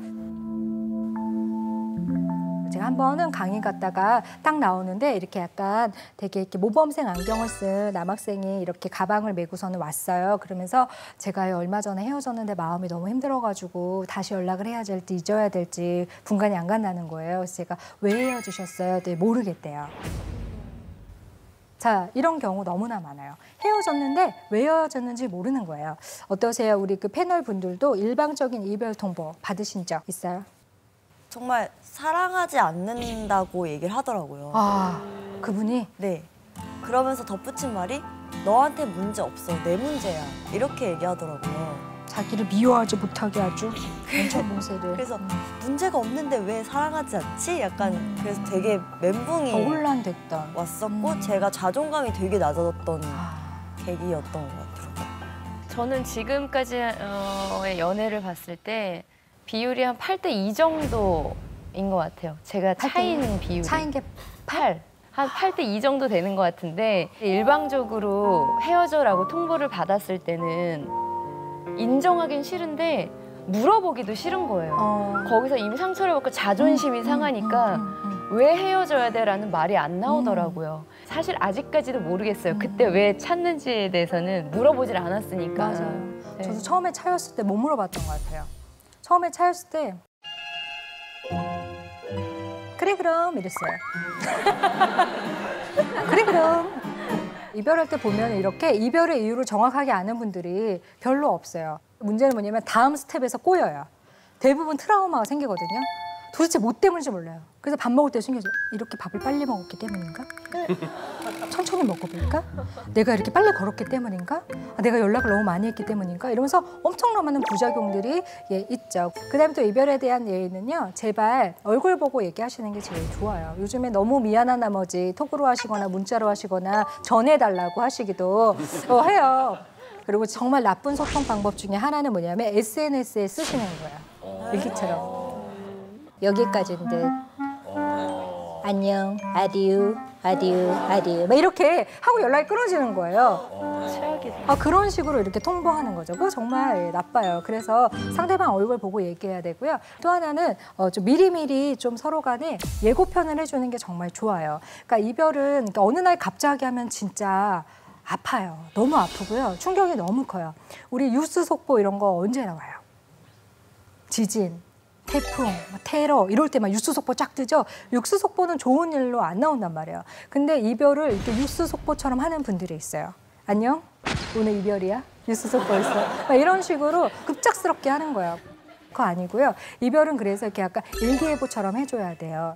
제가 한 번은 강의 갔다가 딱 나오는데 이렇게 약간 되게 이렇게 모범생 안경을 쓴 남학생이 이렇게 가방을 메고서는 왔어요. 그러면서 제가 얼마 전에 헤어졌는데 마음이 너무 힘들어가지고 다시 연락을 해야 될지 잊어야 될지 분간이 안 간다는 거예요. 그래서 제가 왜 헤어지셨어요? 네, 모르겠대요. 자, 이런 경우 너무나 많아요. 헤어졌는데 왜 헤어졌는지 모르는 거예요. 어떠세요? 우리 그 패널 분들도 일방적인 이별 통보 받으신 적 있어요? 정말 사랑하지 않는다고 얘기를 하더라고요. 아, 그분이? 네. 그러면서 덧붙인 말이 너한테 문제 없어, 내 문제야. 이렇게 얘기하더라고요. 자기를 미워하지 못하게 아주 엄청 봉쇄를. 그래서 문제가 없는데 왜 사랑하지 않지? 약간 음. 그래서 되게 멘붕이 더 혼란됐던. 왔었고 음. 제가 자존감이 되게 낮아졌던 아. 계기였던 것 같아요. 저는 지금까지의 연애를 봤을 때 비율이 한 팔 대 이 정도인 것 같아요. 제가 차인 비율이. 차인 게 팔. 한 팔 대 이 정도 되는 것 같은데 일방적으로 헤어져라고 통보를 받았을 때는 인정하긴 싫은데 물어보기도 싫은 거예요. 어. 거기서 이미 상처를 받고 자존심이 음, 상하니까 음, 음, 음, 음. 왜 헤어져야 돼라는 말이 안 나오더라고요. 음. 사실 아직까지도 모르겠어요. 그때 왜 찾는지에 대해서는 물어보질 않았으니까. 맞아요. 네. 저도 처음에 차였을 때 못 물어봤던 것 같아요. 처음에 차였을 때 그래 그럼 이랬어요. 그래 그럼. 이별할 때 보면 이렇게 이별의 이유를 정확하게 아는 분들이 별로 없어요. 문제는 뭐냐면 다음 스텝에서 꼬여요. 대부분 트라우마가 생기거든요. 도대체 뭐 때문인지 몰라요. 그래서 밥 먹을 때 숨겨져. 이렇게 밥을 빨리 먹었기 때문인가? 천천히 먹어볼까? 내가 이렇게 빨리 걸었기 때문인가? 아, 내가 연락을 너무 많이 했기 때문인가? 이러면서 엄청나 많은 부작용들이 예, 있죠. 그다음에 또 이별에 대한 예의는요. 제발 얼굴 보고 얘기하시는 게 제일 좋아요. 요즘에 너무 미안한 나머지 톡으로 하시거나 문자로 하시거나 전해달라고 하시기도 어, 해요. 그리고 정말 나쁜 소통 방법 중에 하나는 뭐냐면 에스엔에스에 쓰시는 거예요. 일기처럼. 여기까지인 듯. 안녕, 아디우, 아디우, 아디우. 막 이렇게 하고 연락이 끊어지는 거예요. 최악이다. 아, 그런 식으로 이렇게 통보하는 거죠. 그거 정말 나빠요. 그래서 상대방 얼굴 보고 얘기해야 되고요. 또 하나는 어, 좀 미리미리 좀 서로 간에 예고편을 해주는 게 정말 좋아요. 그러니까 이별은 그러니까 어느 날 갑자기 하면 진짜 아파요. 너무 아프고요. 충격이 너무 커요. 우리 뉴스 속보 이런 거 언제 나와요? 지진, 태풍, 테러 이럴 때 막 뉴스 속보 쫙 뜨죠. 뉴스 속보는 좋은 일로 안 나온단 말이에요. 근데 이별을 이렇게 뉴스 속보처럼 하는 분들이 있어요. 안녕? 오늘 이별이야? 뉴스 속보 있어? 막 이런 식으로 급작스럽게 하는 거예요. 그거 아니고요. 이별은 그래서 이렇게 약간 일기예보처럼 해줘야 돼요.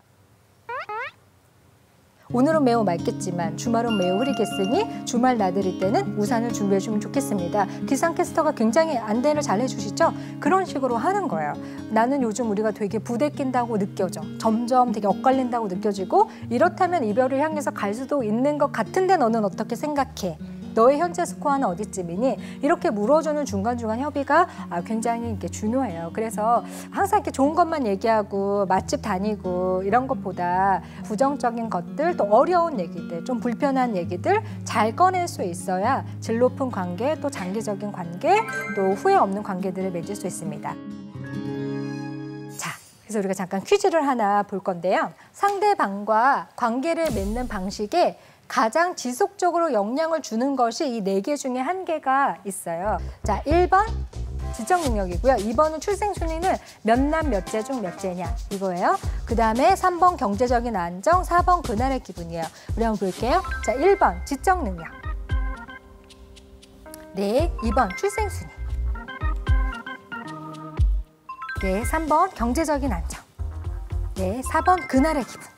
오늘은 매우 맑겠지만 주말은 매우 흐리겠으니 주말 나들이 때는 우산을 준비해주면 좋겠습니다. 기상캐스터가 굉장히 안내를 잘 해주시죠? 그런 식으로 하는 거예요. 나는 요즘 우리가 되게 부대낀다고 느껴져. 점점 되게 엇갈린다고 느껴지고 이렇다면 이별을 향해서 갈 수도 있는 것 같은데 너는 어떻게 생각해? 너의 현재 스코어는 어디쯤이니? 이렇게 물어주는 중간중간 협의가 굉장히 이렇게 중요해요. 그래서 항상 이렇게 좋은 것만 얘기하고 맛집 다니고 이런 것보다 부정적인 것들, 또 어려운 얘기들, 좀 불편한 얘기들 잘 꺼낼 수 있어야 질 높은 관계, 또 장기적인 관계, 또 후회 없는 관계들을 맺을 수 있습니다. 자, 그래서 우리가 잠깐 퀴즈를 하나 볼 건데요. 상대방과 관계를 맺는 방식에 가장 지속적으로 영향을 주는 것이 이 네 개 중에 한 개가 있어요. 자, 일 번 지적 능력이고요. 이 번은 출생 순위는 몇 남 몇째 중 몇째냐 이거예요. 그 다음에 삼 번 경제적인 안정, 사 번 그날의 기분이에요. 우리 한번 볼게요. 자, 일 번 지적 능력. 네, 이 번 출생 순위. 네, 삼 번 경제적인 안정. 네, 사 번 그날의 기분.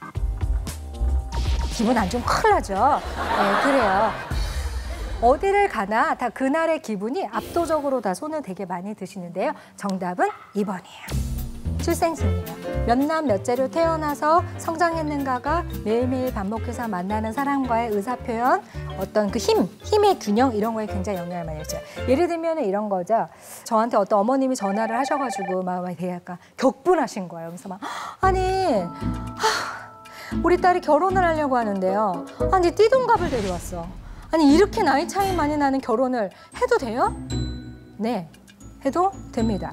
기분 안 좋으면 큰일 나죠. 네, 그래요. 어디를 가나 다 그날의 기분이 압도적으로 다 손을 되게 많이 드시는데요. 정답은 이 번이에요. 출생순이에요. 몇 남 몇째로 태어나서 성장했는가가 매일매일 반복해서 만나는 사람과의 의사표현, 어떤 그 힘, 힘의 균형 이런 거에 굉장히 영향을 많이 줘요. 예를 들면 이런 거죠. 저한테 어떤 어머님이 전화를 하셔가지고 막 되게 약간 격분하신 거예요. 그래서 막 아니... 하, 우리 딸이 결혼을 하려고 하는데요. 아니 띠동갑을 데려왔어. 아니 이렇게 나이 차이 많이 나는 결혼을 해도 돼요? 네, 해도 됩니다.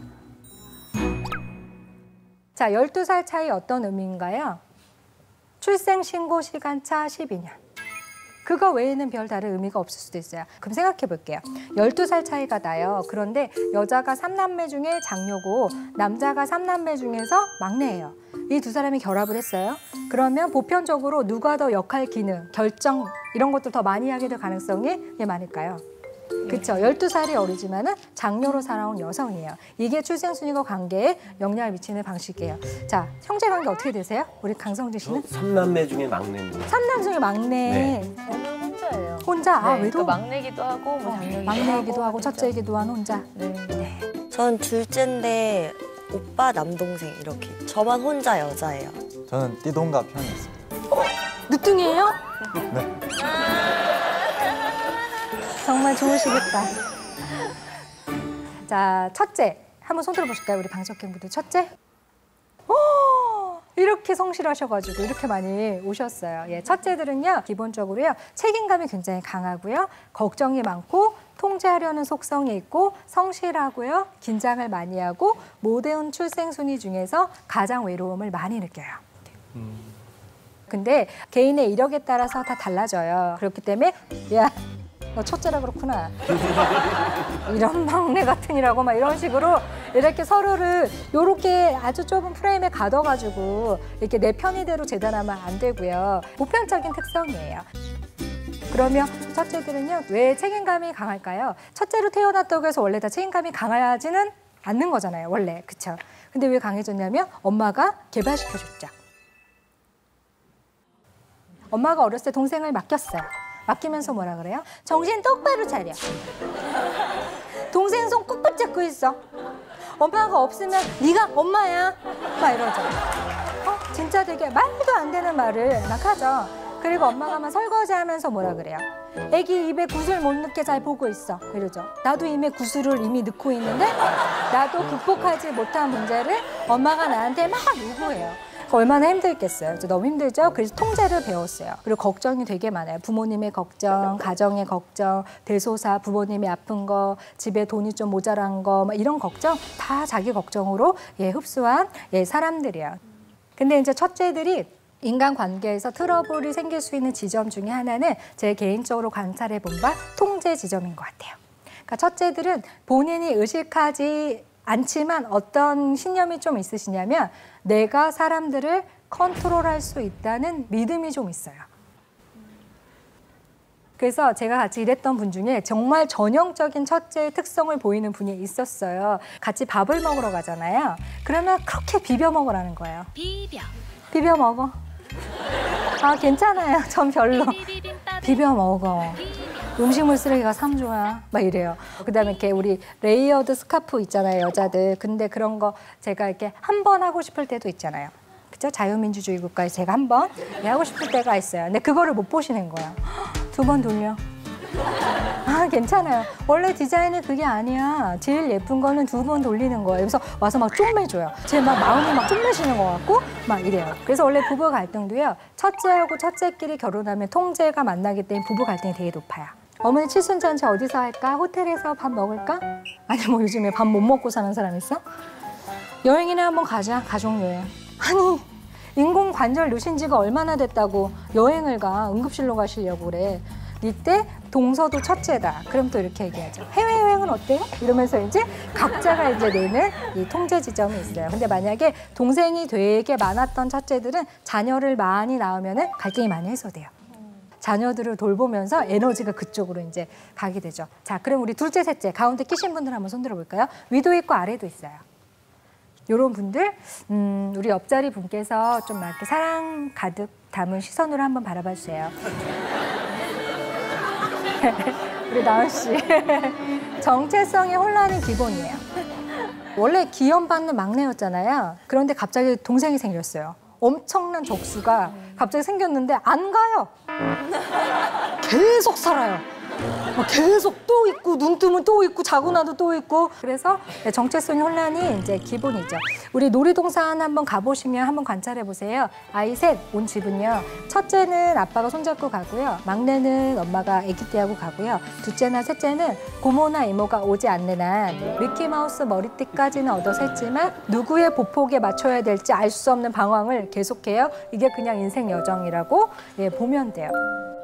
자, 열두 살 차이 어떤 의미인가요? 출생신고 시간차 십이 년. 그거 외에는 별 다른 의미가 없을 수도 있어요. 그럼 생각해 볼게요. 열두 살 차이가 나요. 그런데 여자가 삼 남매 중에 장녀고 남자가 삼 남매 중에서 막내예요. 이 두 사람이 결합을 했어요. 그러면 보편적으로 누가 더 역할, 기능, 결정 이런 것들 더 많이 하게 될 가능성이 많을까요? 그렇죠. 열두 살이 어리지만은 장녀로 살아온 여성이에요. 이게 출생순위과 관계에 영향을 미치는 방식이에요. 자, 형제관계 어떻게 되세요? 우리 강성진 씨는? 삼 남매 중에 막내입니다. 삼 남 중에 막내. 네. 저는 혼자예요. 혼자? 아, 네, 외도? 그러니까 막내기도 하고 뭐 장녀기도 막내이기도 하고 진짜. 첫째이기도 한 혼자. 네. 네. 전 둘째인데 오빠, 남동생 이렇게. 저만 혼자 여자예요. 저는 띠동갑 형이었습니다. 늦둥이에요? 네. 정말 좋으시겠다. 자, 첫째. 한번 손 들어보실까요? 우리 방석행분들 첫째. 오! 이렇게 성실하셔가지고 이렇게 많이 오셨어요. 예, 첫째들은요, 기본적으로요, 책임감이 굉장히 강하고요, 걱정이 많고, 통제하려는 속성이 있고, 성실하고요, 긴장을 많이 하고, 모든 출생순위 중에서 가장 외로움을 많이 느껴요. 음. 근데 개인의 이력에 따라서 다 달라져요. 그렇기 때문에, 야, 너 첫째라 그렇구나. 이런 막내 같으니라고 막 이런 식으로 이렇게 서로를 이렇게 아주 좁은 프레임에 가둬가지고 이렇게 내 편의대로 재단하면 안 되고요. 보편적인 특성이에요. 그러면 첫째들은요, 왜 책임감이 강할까요? 첫째로 태어났다고 해서 원래 다 책임감이 강하지는 않는 거잖아요, 원래. 그쵸? 근데 왜 강해졌냐면 엄마가 개발시켜줬죠. 엄마가 어렸을 때 동생을 맡겼어요. 맡기면서 뭐라 그래요? 정신 똑바로 차려. 동생 손 꾹 붙잡고 있어. 엄마가 없으면 네가 엄마야. 막 이러죠. 어? 진짜 되게 말도 안 되는 말을 막 하죠. 그리고 엄마가 막 설거지하면서 뭐라 그래요? 애기 입에 구슬 못 넣게 잘 보고 있어. 이러죠. 나도 입에 구슬을 이미 넣고 있는데 나도 극복하지 못한 문제를 엄마가 나한테 막 요구해요. 얼마나 힘들겠어요. 너무 힘들죠? 그래서 통제를 배웠어요. 그리고 걱정이 되게 많아요. 부모님의 걱정, 가정의 걱정, 대소사, 부모님이 아픈 거, 집에 돈이 좀 모자란 거, 막 이런 걱정 다 자기 걱정으로 예, 흡수한 예, 사람들이에요. 근데 이제 첫째들이 인간관계에서 트러블이 생길 수 있는 지점 중에 하나는 제 개인적으로 관찰해 본 바 통제 지점인 것 같아요. 그러니까 첫째들은 본인이 의식하지 않지만 어떤 신념이 좀 있으시냐면 내가 사람들을 컨트롤할 수 있다는 믿음이 좀 있어요. 그래서 제가 같이 일했던 분 중에 정말 전형적인 첫째의 특성을 보이는 분이 있었어요. 같이 밥을 먹으러 가잖아요. 그러면 그렇게 비벼 먹으라는 거예요. 비벼. 비벼 먹어. 아 괜찮아요. 전 별로. 비벼 먹어. 음식물 쓰레기가 삼 조야. 막 이래요. 그다음에 이렇게 우리 레이어드 스카프 있잖아요, 여자들. 근데 그런 거 제가 이렇게 한 번 하고 싶을 때도 있잖아요. 그죠? 자유민주주의 국가에서 제가 한 번 하고 싶을 때가 있어요. 근데 그거를 못 보시는 거예요. 두 번 돌려. 아 괜찮아요. 원래 디자인은 그게 아니야. 제일 예쁜 거는 두 번 돌리는 거예요. 그래서 와서 막 쪼매줘요. 제 막 마음이 막 쪼매시는 것 같고 막 이래요. 그래서 원래 부부 갈등도요. 첫째하고 첫째끼리 결혼하면 통제가 만나기 때문에 부부 갈등이 되게 높아요. 어머니 칠순잔치 어디서 할까? 호텔에서 밥 먹을까? 아니 뭐 요즘에 밥 못 먹고 사는 사람 있어? 여행이나 한번 가자. 가족여행. 아니 인공관절 놓으신 지가 얼마나 됐다고 여행을 가. 응급실로 가시려고 그래. 이때 동서도 첫째다. 그럼 또 이렇게 얘기하죠. 해외여행은 어때요? 이러면서 이제 각자가 이제 내는 이 통제 지점이 있어요. 근데 만약에 동생이 되게 많았던 첫째들은 자녀를 많이 낳으면 갈등이 많이 해소돼요. 자녀들을 돌보면서 에너지가 그쪽으로 이제 가게 되죠. 자, 그럼 우리 둘째, 셋째 가운데 끼신 분들 한번 손들어 볼까요? 위도 있고 아래도 있어요. 이런 분들, 음, 우리 옆자리 분께서 좀 이렇게 사랑 가득 담은 시선으로 한번 바라봐 주세요. 우리 나은 씨, 정체성의 혼란이 기본이에요. 원래 기염받는 막내였잖아요. 그런데 갑자기 동생이 생겼어요. 엄청난 적수가 갑자기 생겼는데 안 가요. 계속 살아요. 계속 또 있고 눈 뜨면 또 있고 자고 나도 또 있고. 그래서 정체성 혼란이 이제 기본이죠. 우리 놀이동산 한번 가보시면 한번 관찰해 보세요. 아이 셋 온 집은요. 첫째는 아빠가 손잡고 가고요. 막내는 엄마가 아기 띠하고 가고요. 둘째나 셋째는 고모나 이모가 오지 않는 한 미키마우스 머리띠까지는 얻어서 했지만 누구의 보폭에 맞춰야 될지 알 수 없는 방황을 계속해요. 이게 그냥 인생 여정이라고 예, 보면 돼요.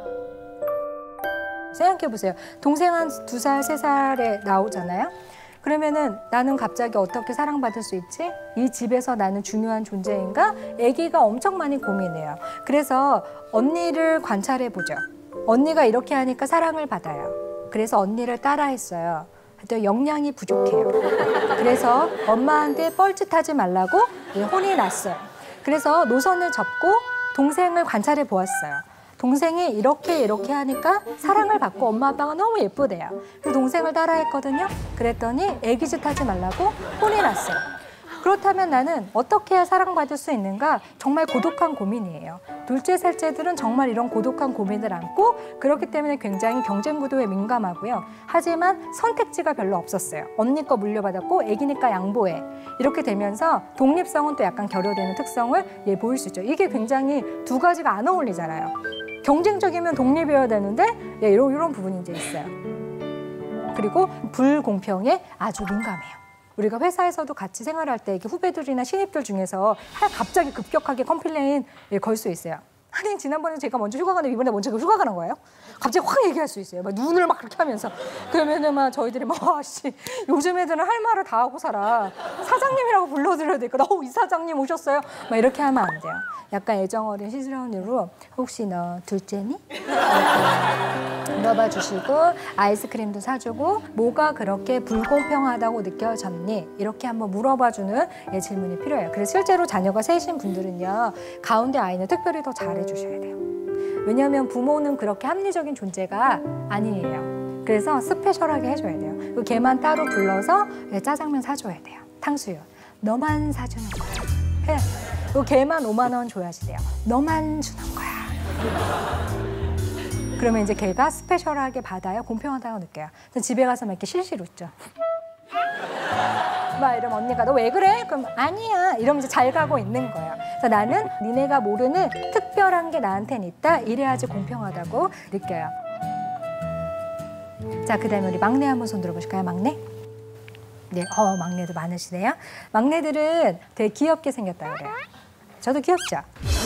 생각해보세요. 동생 한 두 살, 세 살에 나오잖아요. 그러면은 나는 갑자기 어떻게 사랑받을 수 있지? 이 집에서 나는 중요한 존재인가? 아기가 엄청 많이 고민해요. 그래서 언니를 관찰해보죠. 언니가 이렇게 하니까 사랑을 받아요. 그래서 언니를 따라했어요. 또 역량이 부족해요. 그래서 엄마한테 뻘짓하지 말라고 혼이 났어요. 그래서 노선을 접고 동생을 관찰해 보았어요. 동생이 이렇게 이렇게 하니까 사랑을 받고 엄마 아빠가 너무 예쁘대요. 그래서 동생을 따라했거든요. 그랬더니 애기짓 하지 말라고 혼이 났어요. 그렇다면 나는 어떻게 해야 사랑받을 수 있는가? 정말 고독한 고민이에요. 둘째, 셋째들은 정말 이런 고독한 고민을 안고 그렇기 때문에 굉장히 경쟁 구도에 민감하고요. 하지만 선택지가 별로 없었어요. 언니 거 물려받았고 애기니까 양보해. 이렇게 되면서 독립성은 또 약간 결여되는 특성을 예, 보일 수 있죠. 이게 굉장히 두 가지가 안 어울리잖아요. 경쟁적이면 독립이어야 되는데 예, 이런, 이런 부분이 이제 있어요. 그리고 불공평에 아주 민감해요. 우리가 회사에서도 같이 생활할 때 후배들이나 신입들 중에서 갑자기 급격하게 컴플레인 걸 수 있어요. 아니 지난번에 제가 먼저 휴가 가는데 이번에 먼저 휴가 가는 거예요? 갑자기 확 얘기할 수 있어요. 막 눈을 막 그렇게 하면서. 그러면은 막 저희들이 막 아씨 요즘 애들은 할 말을 다 하고 살아. 사장님이라고 불러드려야 되니까 어, 이 사장님 오셨어요? 막 이렇게 하면 안 돼요. 약간 애정 어린 시스러운 이유로 혹시 너 둘째니? 이렇게 물어봐 주시고 아이스크림도 사주고 뭐가 그렇게 불공평하다고 느껴졌니? 이렇게 한번 물어봐 주는 예, 질문이 필요해요. 그래서 실제로 자녀가 셋인 분들은요. 가운데 아이는 특별히 더 잘해 주셔야 돼요. 왜냐하면 부모는 그렇게 합리적인 존재가 아니에요. 그래서 스페셜하게 해줘야 돼요. 그 걔만 따로 불러서 예, 짜장면 사줘야 돼요. 탕수육. 너만 사주는 거야. 해. 그 걔만 오만 원 줘야지 돼요. 너만 주는 거야. 그러면 이제 걔가 스페셜하게 받아야 공평하다고 느껴요. 그래서 집에 가서 막 이렇게 실실 웃죠. 막 이러면 언니가 너 왜 그래? 그럼 아니야. 이러면 이제 잘 가고 있는 거예요. 그래서 나는 니네가 모르는 특별한 게 나한테는 있다. 이래야지 공평하다고 느껴요. 자, 그다음에 우리 막내 한번 손 들어보실까요? 막내? 네, 어, 막내도 많으시네요. 막내들은 되게 귀엽게 생겼다 그래요. 저도 귀엽죠?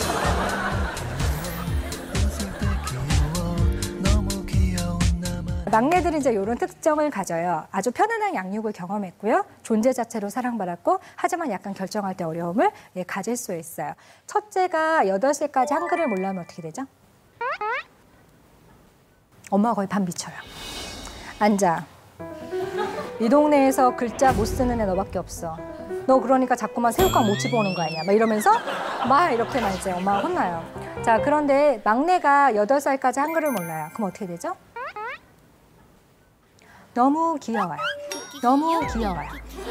막내들은 이제 이런 특성을 가져요. 아주 편안한 양육을 경험했고요. 존재 자체로 사랑받았고 하지만 약간 결정할 때 어려움을 예, 가질 수 있어요. 첫째가 여덟 살까지 한글을 몰라면 어떻게 되죠? 엄마가 거의 반 미쳐요. 앉아. 이 동네에서 글자 못 쓰는 애 너밖에 없어. 너 그러니까 자꾸만 새우깡 못 집어오는 거 아니야? 막 이러면서 막 이렇게만 이제 엄마가 혼나요. 자, 그런데 막내가 여덟 살까지 한글을 몰라요. 그럼 어떻게 되죠? 너무 귀여워요. 너무 귀여워요.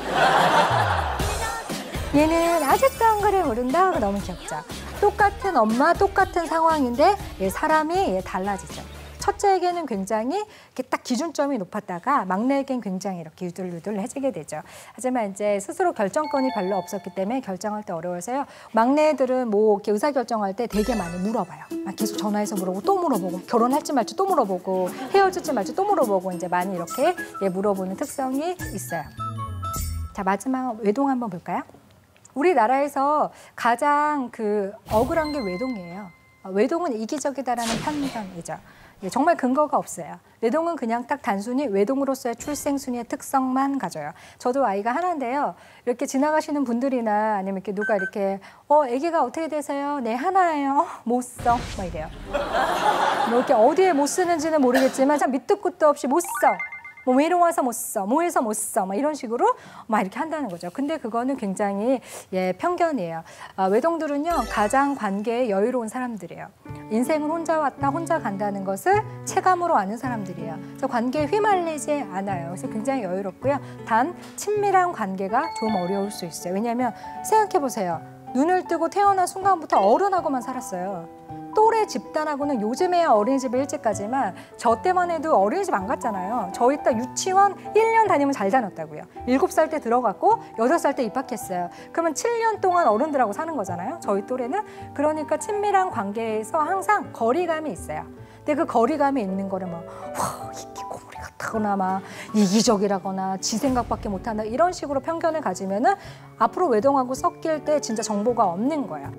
얘는 아직도 한글을 모른다? 너무 귀엽죠? 똑같은 엄마, 똑같은 상황인데 사람이 달라지죠. 첫째에게는 굉장히 이렇게 딱 기준점이 높았다가 막내에겐 굉장히 이렇게 유들유들해지게 되죠. 하지만 이제 스스로 결정권이 별로 없었기 때문에 결정할 때 어려워서요. 막내들은 뭐 이렇게 의사결정할 때 되게 많이 물어봐요. 막 계속 전화해서 물어보고 또 물어보고 결혼할지 말지 또 물어보고 헤어질지 말지 또 물어보고 이제 많이 이렇게 예, 물어보는 특성이 있어요. 자, 마지막 외동 한번 볼까요? 우리나라에서 가장 그 억울한 게 외동이에요. 외동은 이기적이다라는 편견이죠. 정말 근거가 없어요. 외동은 그냥 딱 단순히 외동으로서의 출생 순위의 특성만 가져요. 저도 아이가 하나인데요. 이렇게 지나가시는 분들이나 아니면 이렇게 누가 이렇게 어 아기가 어떻게 되세요? 네 하나예요. 못 써. 막 이래요. 뭐 이렇게 어디에 못 쓰는지는 모르겠지만 참 밑도 끝도 없이 못 써. 뭐 외로워서 못 써, 뭐 해서 못 써, 막 이런 식으로 막 이렇게 한다는 거죠. 근데 그거는 굉장히 예 편견이에요. 아, 외동들은요 가장 관계에 여유로운 사람들이에요. 인생은 혼자 왔다 혼자 간다는 것을 체감으로 아는 사람들이에요. 그래서 관계에 휘말리지 않아요. 그래서 굉장히 여유롭고요. 단 친밀한 관계가 좀 어려울 수 있어요. 왜냐하면 생각해 보세요. 눈을 뜨고 태어난 순간부터 어른하고만 살았어요. 또래 집단하고는 요즘에야 어린이집에 일찍 가지만 저 때만 해도 어린이집 안 갔잖아요. 저희 딸 유치원 일 년 다니면 잘 다녔다고요. 일곱 살 때 들어갔고 여덟 살 때 입학했어요. 그러면 칠 년 동안 어른들하고 사는 거잖아요. 저희 또래는. 그러니까 친밀한 관계에서 항상 거리감이 있어요. 근데 그 거리감이 있는 거를 막 와, 희귀고물이 같다거나 막 이기적이라거나 지 생각밖에 못한다 이런 식으로 편견을 가지면은 앞으로 외동하고 섞일 때 진짜 정보가 없는 거예요.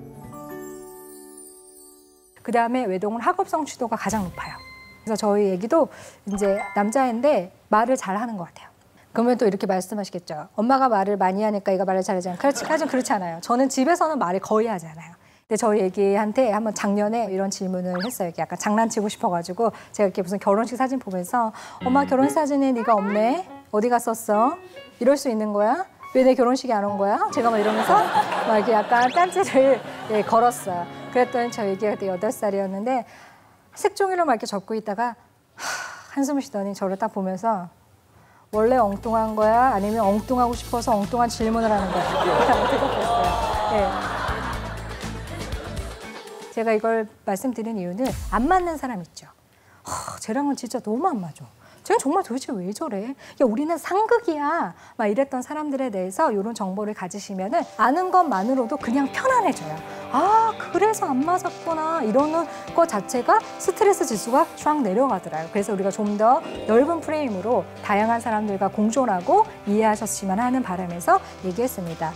그 다음에 외동은 학업 성취도가 가장 높아요. 그래서 저희 애기도 이제 남자인데 말을 잘하는 것 같아요. 그러면 또 이렇게 말씀하시겠죠. 엄마가 말을 많이 하니까 얘가 말을 잘하잖아요. 그렇지, 하지만 그렇지 않아요. 저는 집에서는 말을 거의 하지 않아요. 근데 저희 애기한테 한번 작년에 이런 질문을 했어요. 이렇게 약간 장난치고 싶어가지고 제가 이렇게 무슨 결혼식 사진 보면서 엄마 결혼식 사진에 네가 없네? 어디 갔었어? 이럴 수 있는 거야? 왜 내 결혼식에 안 온 거야? 제가 막 이러면서 막 이렇게 약간 딴지를 예, 걸었어요. 그랬더니 저희 애기가 그때 여덟 살이었는데 색종이로 막 이렇게 적고 있다가 하, 한숨을 쉬더니 저를 딱 보면서 원래 엉뚱한 거야? 아니면 엉뚱하고 싶어서 엉뚱한 질문을 하는 거야? 대답했어요. 예. 제가 이걸 말씀드린 이유는 안 맞는 사람 있죠. 하, 쟤랑은 진짜 너무 안 맞아. 쟤는 정말 도대체 왜 저래? 야, 우리는 상극이야. 막 이랬던 사람들에 대해서 이런 정보를 가지시면은 아는 것만으로도 그냥 편안해져요. 아, 그래서 안 맞았구나. 이러는 것 자체가 스트레스 지수가 쫙 내려가더라고요. 그래서 우리가 좀 더 넓은 프레임으로 다양한 사람들과 공존하고 이해하셨으면 하는 바람에서 얘기했습니다.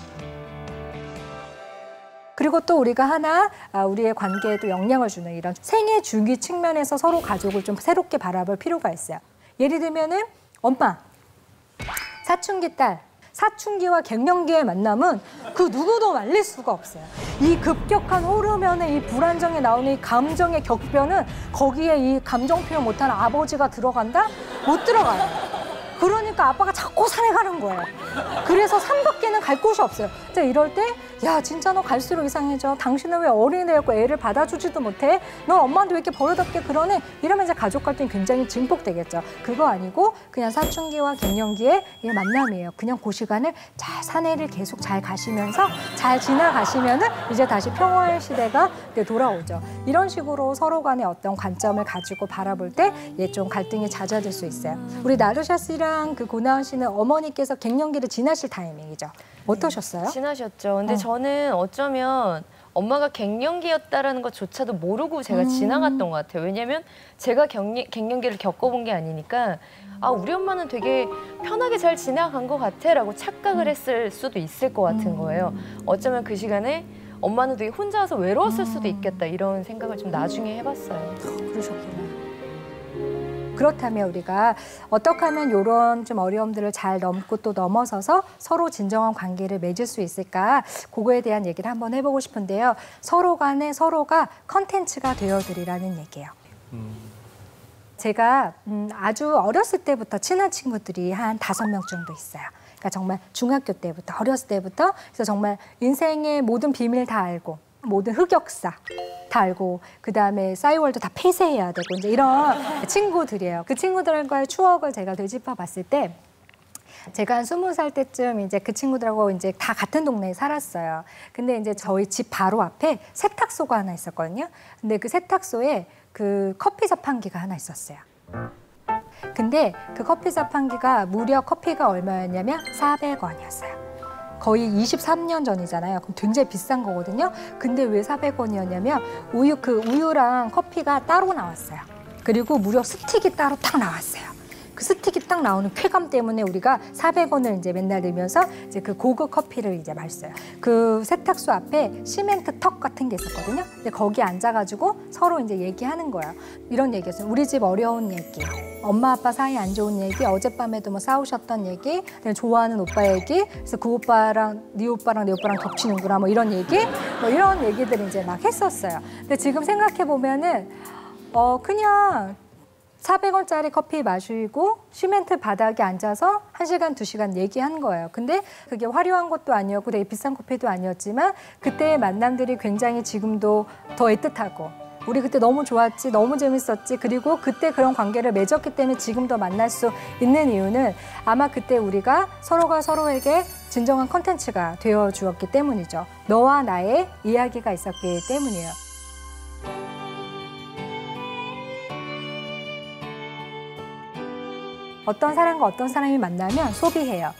그리고 또 우리가 하나 우리의 관계에도 영향을 주는 이런 생애 주기 측면에서 서로 가족을 좀 새롭게 바라볼 필요가 있어요. 예를 들면은 엄마, 사춘기 딸, 사춘기와 갱년기의 만남은 그 누구도 말릴 수가 없어요. 이 급격한 호르몬의 이 불안정에 나오는 이 감정의 격변은 거기에 이 감정 표현 못하는 아버지가 들어간다? 못 들어가요. 그러니까 아빠가 자꾸 산에 가는 거예요. 그래서 산 밖에는 갈 곳이 없어요. 근데 이럴 때, 야, 진짜 너 갈수록 이상해져. 당신은 왜 어린이 되었고 애를 받아주지도 못해? 넌 엄마한테 왜 이렇게 버릇없게 그러네? 이러면 이제 가족 갈등이 굉장히 증폭되겠죠. 그거 아니고 그냥 사춘기와 갱년기의 이 만남이에요. 그냥 그 시간을 잘 사내를 계속 잘 가시면서 잘 지나가시면은 이제 다시 평화의 시대가 돌아오죠. 이런 식으로 서로 간의 어떤 관점을 가지고 바라볼 때 예, 좀 갈등이 잦아들 수 있어요. 우리 나르샤 씨랑 그 고나은 씨는 어머니께서 갱년기를 지나실 타이밍이죠. 어떠셨어요? 네, 지나셨죠. 근데 어. 저는 어쩌면 엄마가 갱년기였다라는 것조차도 모르고 제가 음. 지나갔던 것 같아요. 왜냐면 제가 갱년, 갱년기를 겪어본 게 아니니까 아, 우리 엄마는 되게 편하게 잘 지나간 것 같아라고 착각을 했을 수도 있을 것 같은 거예요. 어쩌면 그 시간에 엄마는 되게 혼자서 외로웠을 수도 있겠다 이런 생각을 좀 나중에 해봤어요. 그러셨구나. 그렇다면 우리가 어떻게 하면 이런 좀 어려움들을 잘 넘고 또 넘어서서 서로 진정한 관계를 맺을 수 있을까? 그거에 대한 얘기를 한번 해보고 싶은데요. 서로 간에 서로가 컨텐츠가 되어드리라는 얘기예요. 음. 제가 음, 아주 어렸을 때부터 친한 친구들이 한 다섯 명 정도 있어요. 그러니까 정말 중학교 때부터, 어렸을 때부터 그래서 정말 인생의 모든 비밀 다 알고 모든 흑역사 다 알고 그다음에 싸이월드 다 폐쇄해야 되고 이제 이런 친구들이에요. 그 친구들과의 추억을 제가 되짚어 봤을 때 제가 한 스무 살 때쯤 이제 그 친구들하고 이제 다 같은 동네에 살았어요. 근데 이제 저희 집 바로 앞에 세탁소가 하나 있었거든요. 근데 그 세탁소에 그 커피 자판기가 하나 있었어요. 근데 그 커피 자판기가 무려 커피가 얼마였냐면 사백 원이었어요. 거의 이십삼 년 전이잖아요. 그럼 굉장히 비싼 거거든요. 근데 왜 사백 원이었냐면 우유 그 우유랑 커피가 따로 나왔어요. 그리고 무려 스틱이 따로 딱 나왔어요. 그 스틱이 딱 나오는 쾌감 때문에 우리가 사백 원을 이제 맨날 내면서 이제 그 고급 커피를 이제 마셨어요. 그 세탁소 앞에 시멘트 턱 같은 게 있었거든요. 근데 거기 앉아가지고 서로 이제 얘기하는 거예요. 이런 얘기였어요. 우리 집 어려운 얘기, 엄마 아빠 사이 안 좋은 얘기, 어젯밤에도 뭐 싸우셨던 얘기, 좋아하는 오빠 얘기, 그래서 그 오빠랑 네 오빠랑 내 오빠랑 겹치는구나 뭐 이런 얘기, 뭐 이런 얘기들 이제 막 했었어요. 근데 지금 생각해 보면은 어 그냥 사백 원짜리 커피 마시고 시멘트 바닥에 앉아서 한 시간, 두 시간 얘기한 거예요. 근데 그게 화려한 것도 아니었고 되게 비싼 커피도 아니었지만 그때의 만남들이 굉장히 지금도 더 애틋하고 우리 그때 너무 좋았지, 너무 재밌었지. 그리고 그때 그런 관계를 맺었기 때문에 지금도 만날 수 있는 이유는 아마 그때 우리가 서로가 서로에게 진정한 컨텐츠가 되어 주었기 때문이죠. 너와 나의 이야기가 있었기 때문이에요. 어떤 사람과 어떤 사람이 만나면 소비해요.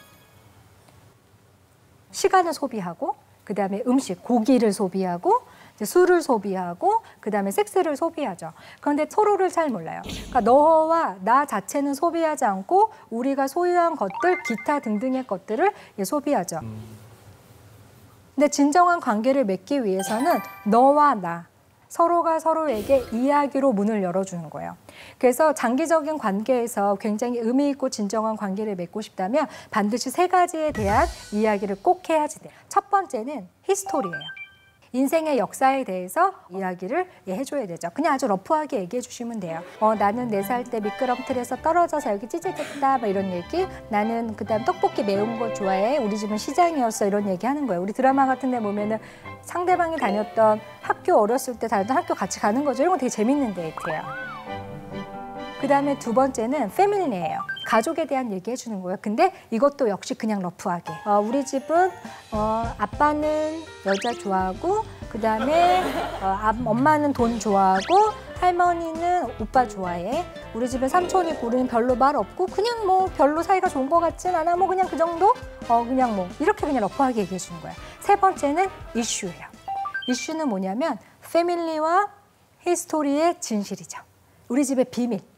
시간을 소비하고 그다음에 음식, 고기를 소비하고 이제 술을 소비하고 그다음에 섹스를 소비하죠. 그런데 서로를 잘 몰라요. 그러니까 너와 나 자체는 소비하지 않고 우리가 소유한 것들, 기타 등등의 것들을 소비하죠. 근데 진정한 관계를 맺기 위해서는 너와 나, 서로가 서로에게 이야기로 문을 열어주는 거예요. 그래서 장기적인 관계에서 굉장히 의미 있고 진정한 관계를 맺고 싶다면 반드시 세 가지에 대한 이야기를 꼭 해야지 돼요. 첫 번째는 히스토리예요. 인생의 역사에 대해서 이야기를 해줘야 되죠. 그냥 아주 러프하게 얘기해 주시면 돼요. 어, 나는 네 살 때 미끄럼틀에서 떨어져서 여기 찌질했다 뭐 이런 얘기. 나는 그다음 떡볶이 매운 거 좋아해. 우리 집은 시장이었어. 이런 얘기 하는 거예요. 우리 드라마 같은 데 보면은 상대방이 다녔던 학교 어렸을 때 다녔던 학교 같이 가는 거죠. 이런 거 되게 재밌는 데이트예요. 그다음에 두 번째는 패밀리예요. 가족에 대한 얘기 해주는 거예요. 근데 이것도 역시 그냥 러프하게. 어, 우리 집은 어, 아빠는 여자 좋아하고 그다음에 어, 엄마는 돈 좋아하고 할머니는 오빠 좋아해. 우리 집에 삼촌이 우리는 별로 말 없고 그냥 뭐 별로 사이가 좋은 것 같진 않아. 뭐 그냥 그 정도? 어 그냥 뭐 이렇게 그냥 러프하게 얘기해 주는 거예요. 세 번째는 이슈예요. 이슈는 뭐냐면 패밀리와 히스토리의 진실이죠. 우리 집의 비밀.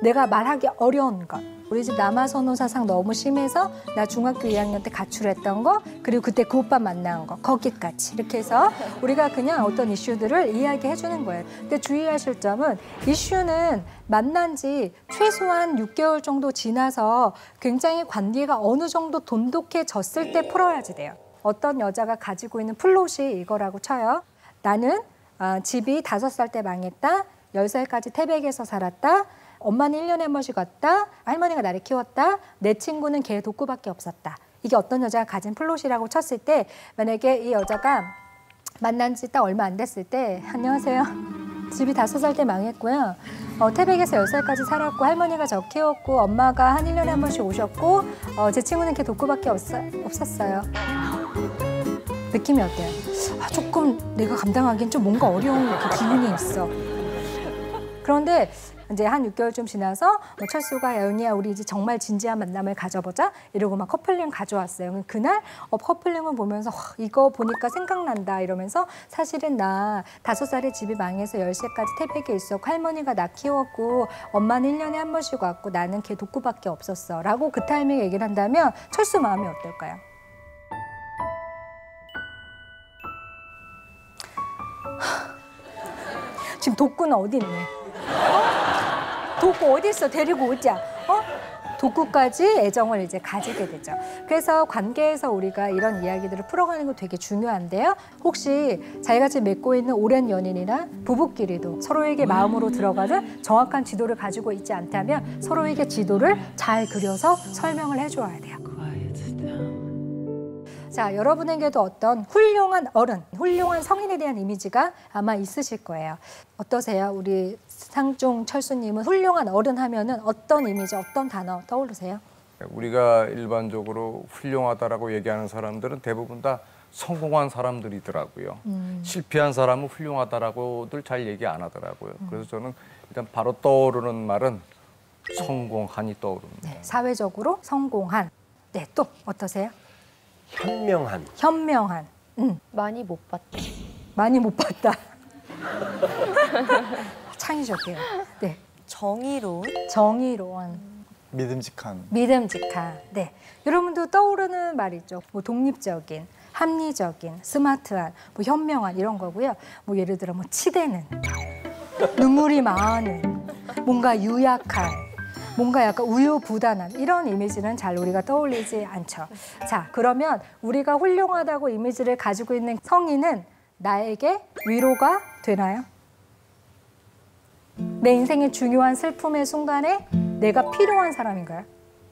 내가 말하기 어려운 것. 우리 집 남아선호 사상 너무 심해서 나 중학교 이 학년 때 가출했던 거, 그리고 그때 그 오빠 만난 거, 거기까지 이렇게 해서 우리가 그냥 어떤 이슈들을 이야기해 주는 거예요. 근데 주의하실 점은 이슈는 만난 지 최소한 육 개월 정도 지나서 굉장히 관계가 어느 정도 돈독해졌을 때 풀어야지 돼요. 어떤 여자가 가지고 있는 플롯이 이거라고 쳐요. 나는 아, 집이 다섯 살 때 망했다. 열 살까지 태백에서 살았다. 엄마는 일 년에 한 번씩 왔다. 할머니가 나를 키웠다. 내 친구는 걔 독구밖에 없었다. 이게 어떤 여자가 가진 플롯이라고 쳤을 때 만약에 이 여자가 만난 지 딱 얼마 안 됐을 때 안녕하세요. 집이 다섯 살 때 망했고요. 어, 태백에서 열 살까지 살았고 할머니가 저 키웠고 엄마가 한 일 년에 한 번씩 오셨고 어, 제 친구는 걔 독구밖에 없어, 없었어요. 느낌이 어때요? 아, 조금 내가 감당하기엔 좀 뭔가 어려운 그 기운이 있어. 그런데 이제 한 육 개월쯤 지나서 뭐 철수가 야, 은희야 우리 이제 정말 진지한 만남을 가져보자 이러고 막 커플링 가져왔어요. 그날 어, 커플링을 보면서 와, 이거 보니까 생각난다 이러면서 사실은 나 다섯 살에 집이 망해서 열 살까지 태백에 있었고 할머니가 나 키웠고 엄마는 일 년에 한 번씩 왔고 나는 걔 독구밖에 없었어 라고 그 타이밍에 얘기를 한다면 철수 마음이 어떨까요? 지금 독구는 어디 있니? 어? 독구 어디 있어? 데리고 오자. 어? 독구까지 애정을 이제 가지게 되죠. 그래서 관계에서 우리가 이런 이야기들을 풀어가는 거 되게 중요한데요. 혹시 자기가 지금 맺고 있는 오랜 연인이나 부부끼리도 서로에게 마음으로 들어가는 정확한 지도를 가지고 있지 않다면 서로에게 지도를 잘 그려서 설명을 해줘야 돼요. 자, 여러분에게도 어떤 훌륭한 어른, 훌륭한 성인에 대한 이미지가 아마 있으실 거예요. 어떠세요? 우리 상중 철수님은 훌륭한 어른 하면은 어떤 이미지, 어떤 단어 떠오르세요? 우리가 일반적으로 훌륭하다라고 얘기하는 사람들은 대부분 다 성공한 사람들이더라고요. 음. 실패한 사람은 훌륭하다라고들 잘 얘기 안 하더라고요. 음. 그래서 저는 일단 바로 떠오르는 말은 성공한이 떠오릅니다. 네, 사회적으로 성공한. 네, 또 어떠세요? 현명한. 현명한. 음. 많이 못 봤다. 많이 못 봤다. 창의적이에요. 네. 정의로운. 정의로운. 믿음직한. 믿음직한. 네. 여러분도 떠오르는 말이죠. 뭐 독립적인, 합리적인, 스마트한, 뭐 현명한 이런 거고요. 뭐 예를 들어 뭐 치대는, 눈물이 많은, 뭔가 유약한. 뭔가 약간 우유부단한 이런 이미지는 잘 우리가 떠올리지 않죠. 자, 그러면 우리가 훌륭하다고 이미지를 가지고 있는 성인은 나에게 위로가 되나요? 내 인생의 중요한 슬픔의 순간에 내가 필요한 사람인가요?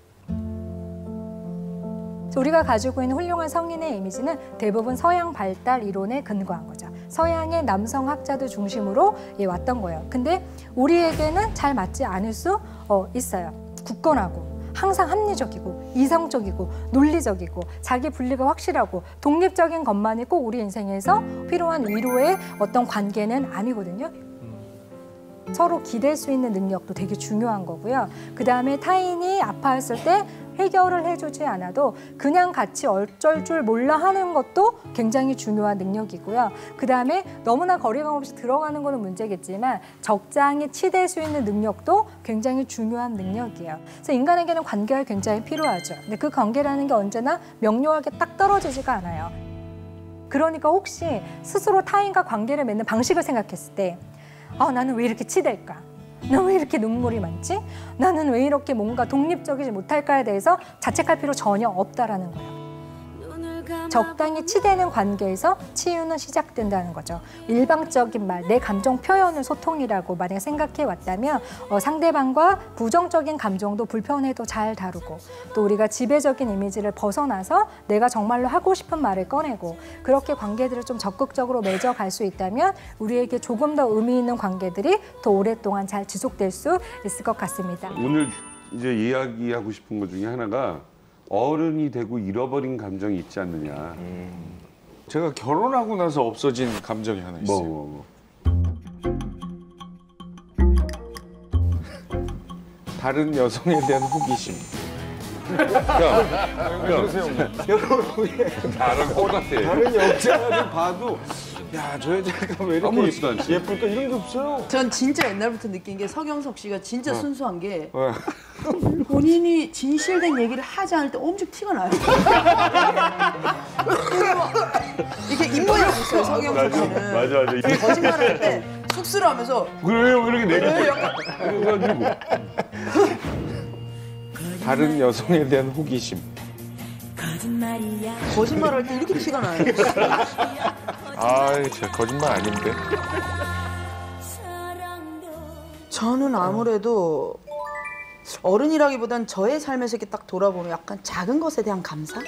우리가 가지고 있는 훌륭한 성인의 이미지는 대부분 서양 발달 이론에 근거한 거죠. 서양의 남성 학자들 중심으로 예, 왔던 거예요. 근데 우리에게는 잘 맞지 않을 수 어, 있어요. 굳건하고 항상 합리적이고 이성적이고 논리적이고 자기 분리가 확실하고 독립적인 것만이 꼭 우리 인생에서 필요한 위로의 어떤 관계는 아니거든요. 서로 기댈 수 있는 능력도 되게 중요한 거고요. 그 다음에 타인이 아파했을 때 해결을 해주지 않아도 그냥 같이 어쩔 줄 몰라 하는 것도 굉장히 중요한 능력이고요. 그 다음에 너무나 거리감 없이 들어가는 거는 문제겠지만 적당히 치댈 수 있는 능력도 굉장히 중요한 능력이에요. 그래서 인간에게는 관계가 굉장히 필요하죠. 근데 그 관계라는 게 언제나 명료하게 딱 떨어지지가 않아요. 그러니까 혹시 스스로 타인과 관계를 맺는 방식을 생각했을 때 아, 나는 왜 이렇게 치댈까? 나 왜 이렇게 눈물이 많지? 나는 왜 이렇게 뭔가 독립적이지 못할까에 대해서 자책할 필요 전혀 없다라는 거예요. 적당히 치대는 관계에서 치유는 시작된다는 거죠. 일방적인 말, 내 감정 표현을 소통이라고 만약에 생각해 왔다면 어, 상대방과 부정적인 감정도 불편해도 잘 다루고 또 우리가 지배적인 이미지를 벗어나서 내가 정말로 하고 싶은 말을 꺼내고 그렇게 관계들을 좀 적극적으로 맺어갈 수 있다면 우리에게 조금 더 의미 있는 관계들이 더 오랫동안 잘 지속될 수 있을 것 같습니다. 오늘 이제 이야기하고 싶은 것 중에 하나가 어른이 되고 잃어버린 감정이 있지 않느냐. 음. 제가 결혼하고 나서 없어진 감정이 하나 있어요. 뭐, 뭐, 뭐. 다른 여성에 대한 호기심. 야, 그러세요. 결혼 후에 다른 똑같아. 다른 여자를 봐도 야, 저 여자가 왜 이렇게 아무렇지도 않지. 예쁠까? 이런 게 없어요. 전 진짜 옛날부터 느낀 게 서경석 씨가 진짜 순수한 게 어. 본인이 진실된 얘기를 하지 않을 때 엄청 티가 나요. 이렇게 입모양이 있어요, 서경석 씨는. 맞아, 맞아. 거짓말할 때 쑥스러워하면서 그래요, 이렇게 내가. 왜 약간 그래가지고. 다른 여성에 대한 호기심. 거짓말할 때 이렇게 티가 나요. 아, 제 거짓말 아닌데. 저는 아무래도 어른이라기보단 저의 삶에서 이렇게 딱 돌아보면 약간 작은 것에 대한 감사?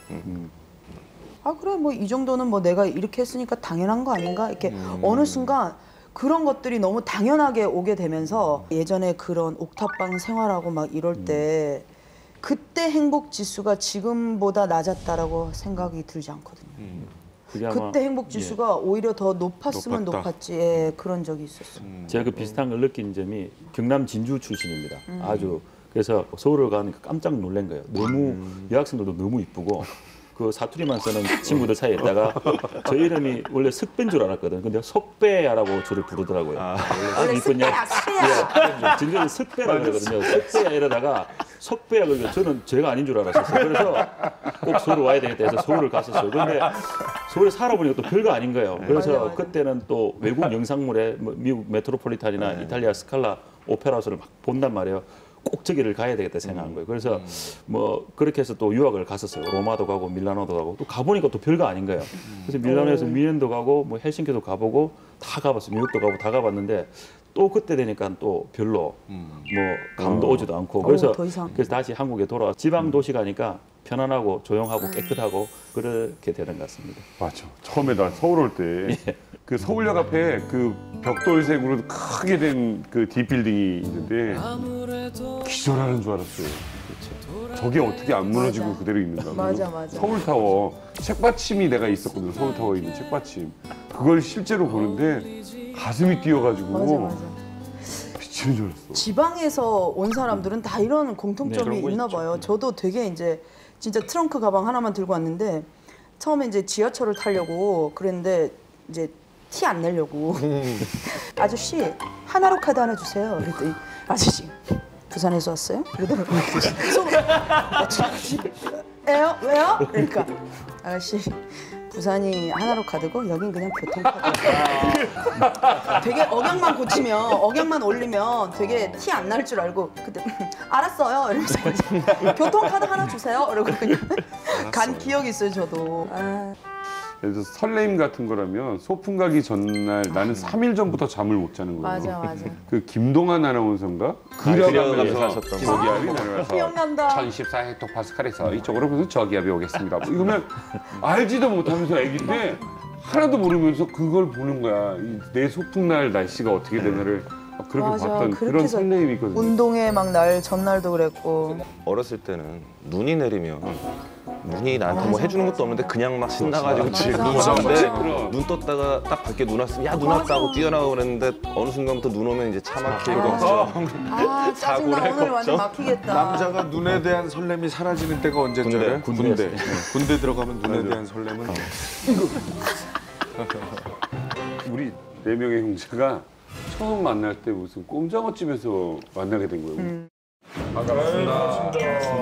아 그래 뭐 이 정도는 뭐 내가 이렇게 했으니까 당연한 거 아닌가? 이렇게 음. 어느 순간 그런 것들이 너무 당연하게 오게 되면서 예전에 그런 옥탑방 생활하고 막 이럴 때 그때 행복 지수가 지금보다 낮았다라고 생각이 들지 않거든요. 음. 그때 행복 지수가 예. 오히려 더 높았으면 높았다. 높았지 예, 그런 적이 있었어요. 음. 제가 그 비슷한 걸 느낀 점이 경남 진주 출신입니다. 음. 아주 그래서 서울을 가니까 깜짝 놀란 거예요. 너무 음. 여학생들도 너무 이쁘고 그 사투리만 쓰는 친구들 사이에 있다가 저 이름이 원래 석배인 줄 알았거든. 근데 석배야라고 저를 부르더라고요. 아, 원래 석배야, 석배야. 진짜로 석배라고 그러거든요. 석배야 이러다가 석배야 그러니까 저는 제가 아닌 줄 알았었어요. 그래서 꼭 서울 와야 되겠다 해서 서울을 갔었어요. 그런데 서울에 살아보니까 또 별거 아닌 거예요. 그래서 맞아, 맞아. 그때는 또 외국 영상물에 뭐 미국 메트로폴리탄이나 네. 이탈리아 스칼라 오페라소를 막 본단 말이에요. 꼭 저기를 가야 되겠다 생각한 거예요. 그래서 음. 뭐 그렇게 해서 또 유학을 갔었어요. 로마도 가고 밀라노도 가고 또 가보니까 또 별거 아닌 거예요. 그래서 밀라노에서 미넨도 가고 뭐 헬싱키도 가보고 다 가봤어요. 뉴욕도 가고 다 가봤는데 또 그때 되니까 또 별로 음. 뭐 감도 어. 오지도 않고 그래서 어, 더 이상. 그래서 다시 한국에 돌아와 지방 도시 가니까 편안하고 조용하고 깨끗하고 그렇게 되는 것 같습니다. 맞아. 처음에 나 서울 올 때 그 서울역 앞에 그 벽돌색으로 크게 된 그 뒷빌딩이 있는데 기절하는 줄 알았어요. 그렇죠. 저게 어떻게 안 무너지고 맞아. 그대로 있는가. 맞아, 맞아. 서울타워 책받침이 내가 있었거든. 서울타워에 있는 책받침. 그걸 실제로 보는데 가슴이 뛰어가지고 맞아, 맞아. 미치는 줄 알았어. 지방에서 온 사람들은 다 이런 공통점이 네, 있나 봐요. 저도 되게 이제 진짜 트렁크 가방 하나만 들고 왔는데 처음에 이제 지하철을 타려고 그랬는데 이제 티 안 내려고 아저씨 하나로 카드 하나 주세요. 그랬더니 아저씨 부산에서 왔어요? 그러더라고요. 에요? 왜요? 그러니까 아저씨 부산이 하나로 카드고 여긴 그냥 교통카드. 되게 억양만 고치면 억양만 올리면 되게 티 안 날 줄 알고 그때 알았어요 이러면서 교통카드 하나 주세요. 이러고 그냥 간 기억이 있어요 저도. 아. 그래서 설레임 같은 거라면 소풍 가기 전날 나는 삼 일 전부터 잠을 못 자는 거예요. 맞아 맞아. 그 김동완 아나운서인가? 그려가면서 저기압이 내려와서 기억난다. 천십사 헥토파스칼에서 이쪽으로 보면 저기압이 오겠습니다. 뭐 이거면 알지도 못하면서 애기인데 하나도 모르면서 그걸 보는 거야. 내 소풍날 날씨가 어떻게 되나를 그렇게 맞아, 봤던 그런 설레임이 있거든요. 운동회 막 날 전날도 그랬고. 어렸을 때는 눈이 내리면 눈이 나한테 맞아, 뭐 해주는 것도 없는데 그냥 막 신나가지고 눈 오는데 눈 떴다가 딱 밖에 눈 왔으면 야 눈 왔다 하고 뛰어나가고 그랬는데 어느 순간부터 눈 오면 이제 차 막히고 아 짜증나 오늘 완전 막히겠다. 남자가 눈에 대한 설렘이 사라지는 때가 언제인지 알아요? 군대. 군대. 군대 들어가면 눈에 대한 설렘은 우리 네 명의 형제가 처음 만날 때 무슨 꼼장어집에서 만나게 된 거예요. 음. 반갑습니다.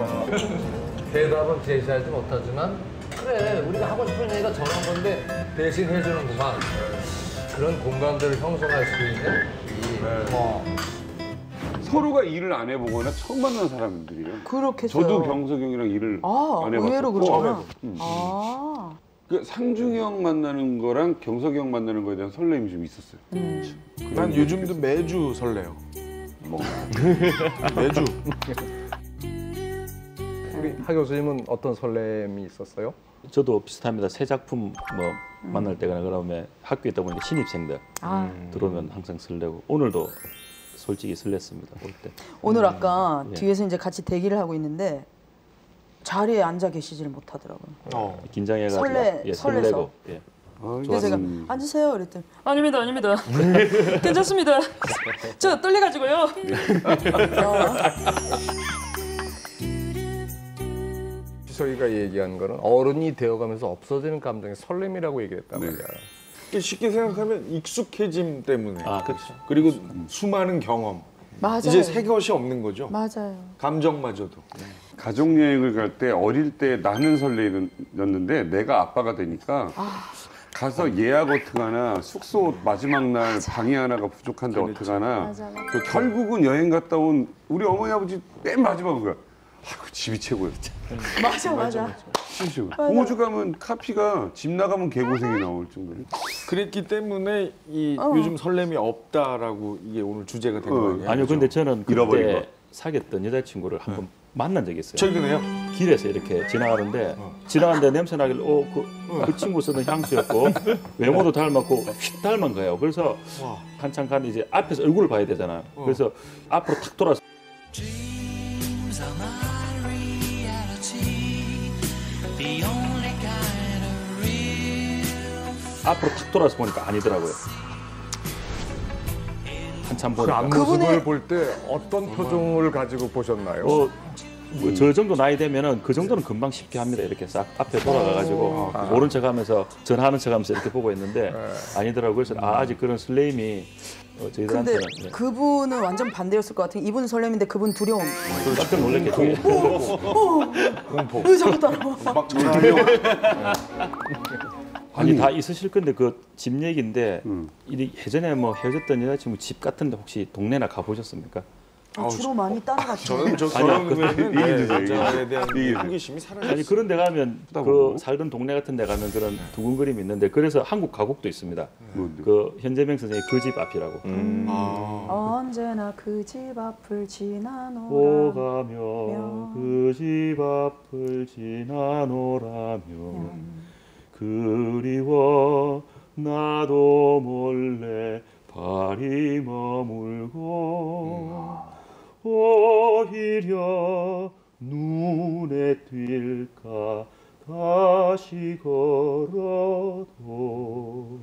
대답은 제시하지 못하지만 그래 우리가 하고 싶은 얘기가 전한 건데 대신 해주는구만. 그런 공감대를 형성할 수 있는 이 네. 뭐. 서로가 일을 안 해보거나 처음 만난 사람들이에요. 그렇겠어요. 저도 경석이 형이랑 일을 아, 안 해봤어요. 의외로 그렇구나. 음. 아. 그 상중이 형 만나는 거랑 경석이 형 만나는 거에 대한 설렘이 좀 있었어요. 음. 난 요즘도 매주 설레요. 뭐. 매주. 우리 하 교수님은 어떤 설렘이 있었어요? 저도 비슷합니다. 새 작품 뭐 음. 만날 때거나 그러면 학교에 있다 보니까 신입생들 아. 들어오면 항상 설레고 오늘도 솔직히 설렜습니다. 올 때. 오늘 아까 음. 뒤에서 이제 같이 대기를 하고 있는데 자리에 앉아 계시지를 못하더라고요. 어. 긴장해가지고 설레, 예, 설레서. 설레고. 예. 아, 그래서 제가 앉으세요 이랬더니 아닙니다, 아닙니다. 괜찮습니다. 저 떨려가지고요. 희석이가 얘기한 거는 어른이 되어가면서 없어지는 감정의 설렘이라고 얘기했단 말이야. 쉽게 생각하면 익숙해짐 때문에. 아, 그렇죠. 그리고 수많은 경험. 맞아요. 이제 새 것이 없는 거죠. 맞아요. 감정마저도. 가족 여행을 갈 때 어릴 때 나는 설레였는데 내가 아빠가 되니까 아. 가서 예약 어떡하나 숙소 마지막 날 방이 하나가 부족한데 어떡하나 맞아, 맞아. 그 결국은 여행 갔다 온 우리 어머니 아버지 맨 마지막은 거야. 아이고 집이 최고였지. 맞아 맞아. 호주 가면 카피가 집 나가면 개고생이 나올 정도로. 그랬기 때문에 이 어. 요즘 설렘이 없다라고 이게 오늘 주제가 된 어. 거예요. 아니요, 근데 저는 잃어버린 그때 사귀었던 여자친구를 한번 네. 만난 적이 있어요. 최근에요? 길에서 이렇게 지나가는데 어. 지나가는데 냄새 나길래 어, 그, 그 친구 쓰던 향수였고 외모도 닮았고 휙 닮은 거예요. 그래서 와. 한참 간 이제 앞에서 얼굴을 봐야 되잖아요. 어. 그래서 앞으로 탁 돌아서 앞으로 탁 돌아서 보니까 아니더라고요. 한참 그 보니까. 앞모습을 볼 때 어떤 표정을 가지고 보셨나요? 어, 뭐저 정도 나이 되면은 그 정도는 금방 쉽게 합니다. 이렇게 싹 앞에 돌아가가지고 아. 모른 척하면서 전화하는 척하면서 이렇게 보고 있는데 네. 아니더라고요. 그래서 아, 아직 그런 설레임이 어, 근데 저희들한테는 네. 그분은 완전 반대였을 것 같아요. 이분은 설렘인데 그분 두려움. 깜짝 놀랐겠죠. 공포. 왜 자꾸 따라와? 막 전화해요. 아니 다 있으실 건데 그 집 얘기인데 음. 이 예전에 뭐 헤어졌던 여자친구 집 같은데 혹시 동네나 가보셨습니까? 아, 주로 많이 따라가시죠. 저는 저 아니요, 결혼 그- 후에는 이게 네, 주제예요, 여자에 대한 이게 호기심이 사라졌어요. 아니 그런 데 가면 그 보고. 살던 동네 같은 데 가면 그런 두근거림이 있는데 그래서 한국 가곡도 있습니다. 뭔데? 그 현재명 선생의 그 집 앞이라고. 음. 아. 언제나 그 집 앞을 지나노라. 오가며 그 집 앞을 지나노라며 그리워 나도 몰래 발이 머물고 오히려 눈에 띌까 다시 걸어도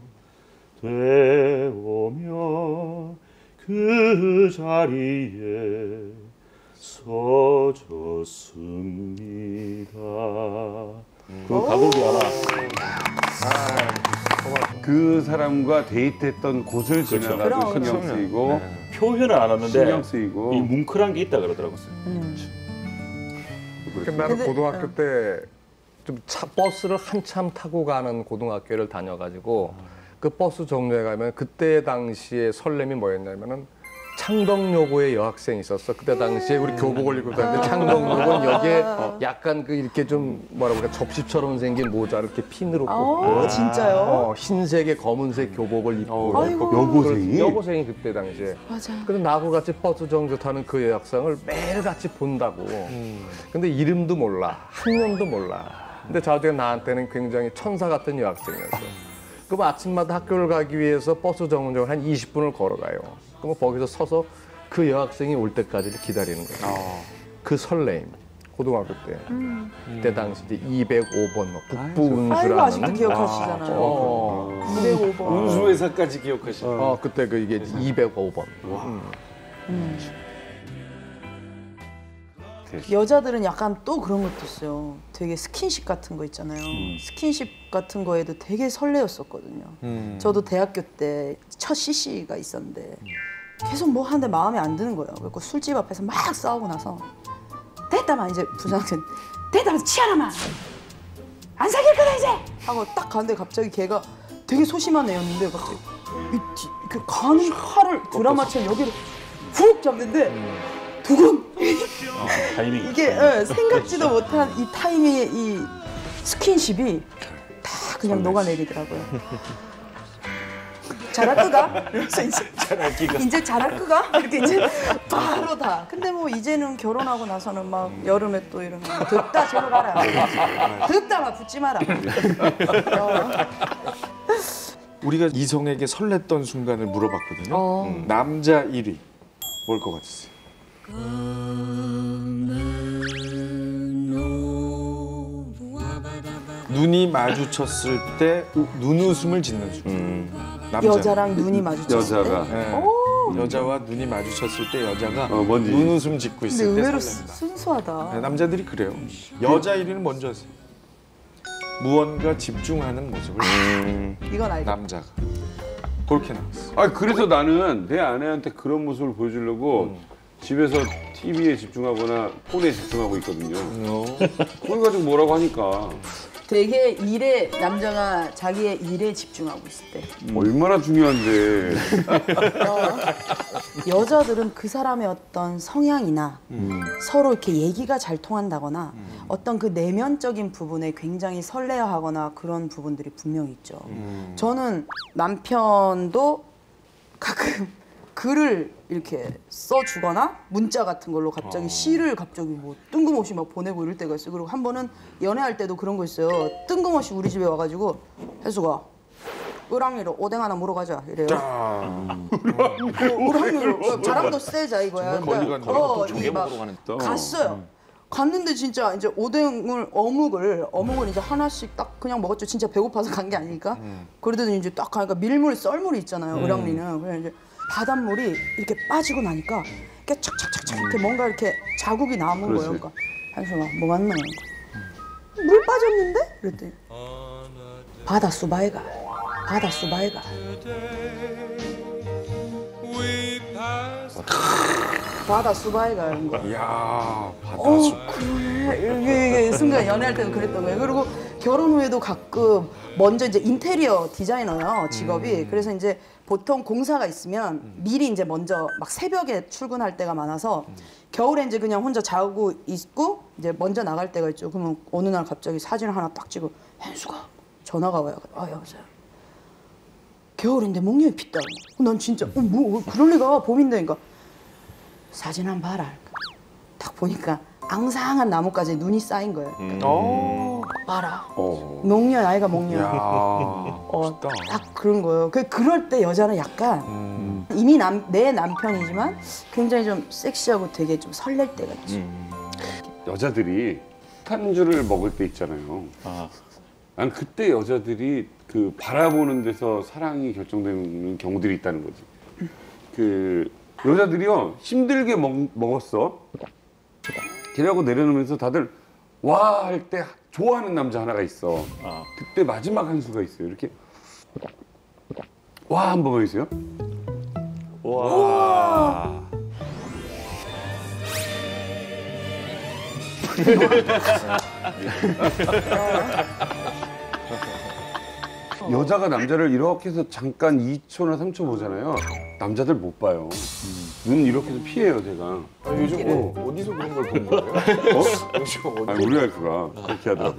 되오며 그 자리에 서졌습니다. 그 가곡이 하나. 그 사람과 데이트했던 곳을 그렇죠. 지나가도 그럼, 신경 쓰이고 표현을 안 하는데 신경 쓰이고 이 뭉클한 게 있다 그러더라고요. 음. 그 나는 근데- 고등학교 때 좀 차 버스를 한참 타고 가는 고등학교를 다녀가지고 그 버스 정류에 가면 그때 당시에 설렘이 뭐였냐면은 창덕여고에 여학생이 있었어. 그때 당시에 우리 교복을 입고 다니는데 창덕여고는 여기에 약간 그 이렇게 좀 뭐라 그래 접시처럼 생긴 모자를 이렇게 핀으로 꽂고 아, 진짜요? 어, 흰색에 검은색 교복을 입고 아이고. 여고생이? 여고생이 그때 당시에 맞아. 그래서 나하고 같이 버스 정류 타는 그 여학생을 매일 같이 본다고. 근데 이름도 몰라. 학년도 몰라. 근데 자주가 나한테는 굉장히 천사 같은 여학생이었어. 그럼 아침마다 학교를 가기 위해서 버스 정류장을 한 이십 분을 걸어가요. 그럼 거기서 서서 그 여학생이 올 때까지를 기다리는 거예요. 그 설레임. 고등학교 때. 그때 당시 이제 이백오 번 뭐 북부 운수라는. 아이고, 아직도 기억하시잖아요. 어. 이백오 번. 운수회사까지 기억하시네. 어, 그때 그 이게 이백오 번. 음. 여자들은 약간 또 그런 것도 있어요. 되게 스킨십 같은 거 있잖아요. 음. 스킨십 같은 거에도 되게 설레었었거든요. 음. 저도 대학교 때 첫 씨씨가 있었는데 계속 뭐 하는데 마음에 안 드는 거예요. 그래서 술집 앞에서 막 싸우고 나서 됐다만 이제 부장님 됐다만 치아라마 안 사귈 거다 이제 하고 딱 가는데 갑자기 걔가 되게 소심한 애였는데 갑자기 이 뒤, 그 가는 칼을 드라마처럼 여기를 훅 잡는데 두근 어, 타이밍. 이게 예, 생각지도 못한 이 타이밍의 이 스킨십이 다 그냥 녹아내리더라고요. 잘할 거가? 그래서 이제 이제 잘할 거가? 이렇게 이제 바로 다. 근데 뭐 이제는 결혼하고 나서는 막 여름에 또 이러면 듣다 저러 가라. 듣다 막 붙지 마라. 어. 우리가 이성에게 설렜던 순간을 물어봤거든요. 어. 음. 남자 일 위 뭘 것 같으세요? 눈이 마주쳤을 때 눈웃음을 짓는 순간. 남자. 여자랑 눈이 마주쳤을 때. 여자가 네. 여자와 눈이 마주쳤을 때 여자가 어, 뭔지. 눈웃음 짓고 근데 있을 때 의외로 설렌다. 순수하다. 네, 남자들이 그래요. 여자 일 위는 뭔지 아세요? 무언가 집중하는 모습을 음. 이건 알죠. 남자가 그렇게 나왔어. 아 그래서 나는 내 아내한테 그런 모습을 보여주려고 음. 집에서 티비에 집중하거나 폰에 집중하고 있거든요. 어. 그걸 가지고 뭐라고 하니까 되게 일에 남자가 자기의 일에 집중하고 있을 때 얼마나 중요한데. 어, 여자들은 그 사람의 어떤 성향이나 음. 서로 이렇게 얘기가 잘 통한다거나 음. 어떤 그 내면적인 부분에 굉장히 설레어하거나 그런 부분들이 분명히 있죠. 음. 저는 남편도 가끔 글을 이렇게 써주거나 문자 같은 걸로 갑자기 어. 시를 갑자기 뭐 뜬금없이 막 보내고 이럴 때가 있어요. 그리고 한 번은 연애할 때도 그런 거 있어요. 뜬금없이 우리 집에 와가지고 혜수가 을왕리로 오뎅 하나 물어 가자 이래요. 을왕리로 바람도 세자 이거야. 그러니까 어, 이게 막 갔어요. 갔는데 진짜 이제 오뎅을 어묵을 어묵을 이제 하나씩 딱 그냥 먹었죠. 진짜 배고파서 간 게 아니니까. 음. 그러더니 이제 딱 가니까 밀물 썰물이 있잖아요. 을왕리는. 그래서 이제 바닷물이 이렇게 빠지고 나니까 이렇게 착착착착 이렇게 뭔가 이렇게 자국이 남은 그렇지. 거예요. 그러니까 한숨아 뭐 맞나? 물 빠졌는데? 그랬더니 바다 수바이가 바다 수바이가 바다 수바이가 이런 거. 이야 바다 어, 수. 그래. 이게, 이게 순간 연애할 때도 그랬던 거예요. 그리고 결혼 후에도 가끔 먼저 이제 인테리어 디자이너요 직업이. 음. 그래서 이제 보통 공사가 있으면 미리 이제 먼저 막 새벽에 출근할 때가 많아서 음. 겨울에 이제 그냥 혼자 자고 있고 이제 먼저 나갈 때가 있죠. 그러면 어느 날 갑자기 사진을 하나 딱 찍고 현수가 전화가 와요. 아 여보세요. 겨울인데 목련이 폈다고. 난 진짜 어, 뭐 그럴 리가 봄인데 그러니까 사진 한번 봐라. 딱 보니까 앙상한 나뭇가지에 눈이 쌓인 거예요. 음. 어. 봐라. 어. 목련 아이가 목련. 야 어, 멋있다. 딱 그런 거예요. 그 그럴 때 여자는 약간 음. 이미 남, 내 남편이지만 굉장히 좀 섹시하고 되게 좀 설렐 때가 있죠. 음. 여자들이 탄주를 먹을 때 있잖아요. 아. 난 그때 여자들이 그 바라보는 데서 사랑이 결정되는 경우들이 있다는 거지. 그 여자들이요 힘들게 먹, 먹었어. 기라고 내려놓으면서 다들 와 할 때 좋아하는 남자 하나가 있어. 아. 그때 마지막 한 수가 있어요. 이렇게 와 한번 보여주세요. 와. 여자가 남자를 이렇게 해서 잠깐 이 초나 삼 초 보잖아요. 남자들 못 봐요. 눈 이렇게 해서 피해요, 제가. 아, 요즘 뭐 어디서 그런 걸 본 거예요? 어? 요즘 어디? 아니, 우리 와이프가 그렇게 하더라고.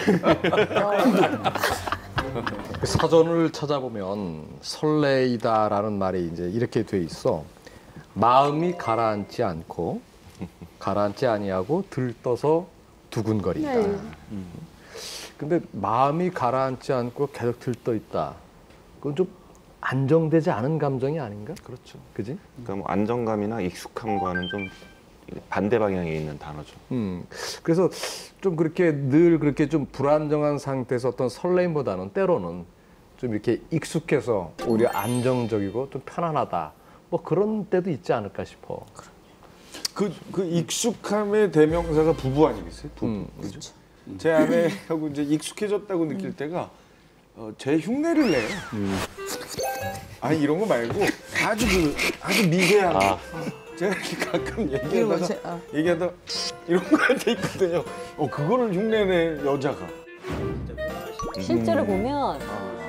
그 사전을 찾아보면 설레이다라는 말이 이제 이렇게 돼 있어. 마음이 가라앉지 않고 가라앉지 아니하고 들떠서 두근거린다. 네. 음. 근데 마음이 가라앉지 않고 계속 들떠 있다. 그건 좀 안정되지 않은 감정이 아닌가? 그렇죠. 그지? 그러니까 뭐 안정감이나 익숙함과는 좀 반대 방향에 있는 단어죠. 음. 그래서 좀 그렇게 늘 그렇게 좀 불안정한 상태에서 어떤 설레임보다는 때로는 좀 이렇게 익숙해서 오히려 안정적이고 좀 편안하다. 뭐 그런 때도 있지 않을까 싶어. 그, 그 익숙함의 대명사가 부부 아니겠어요? 부부. 음, 그죠? 제 아내하고 이제 익숙해졌다고 느낄 때가 어, 제 흉내를 내요. 아니 이런 거 말고 아주 그 아주 미세한 거. 아. 제가 이렇게 가끔 이런 얘기하다가 거 제- 아. 얘기하다 이런 거 할 때 있거든요. 어 그거를 흉내내 여자가. 실제로 보면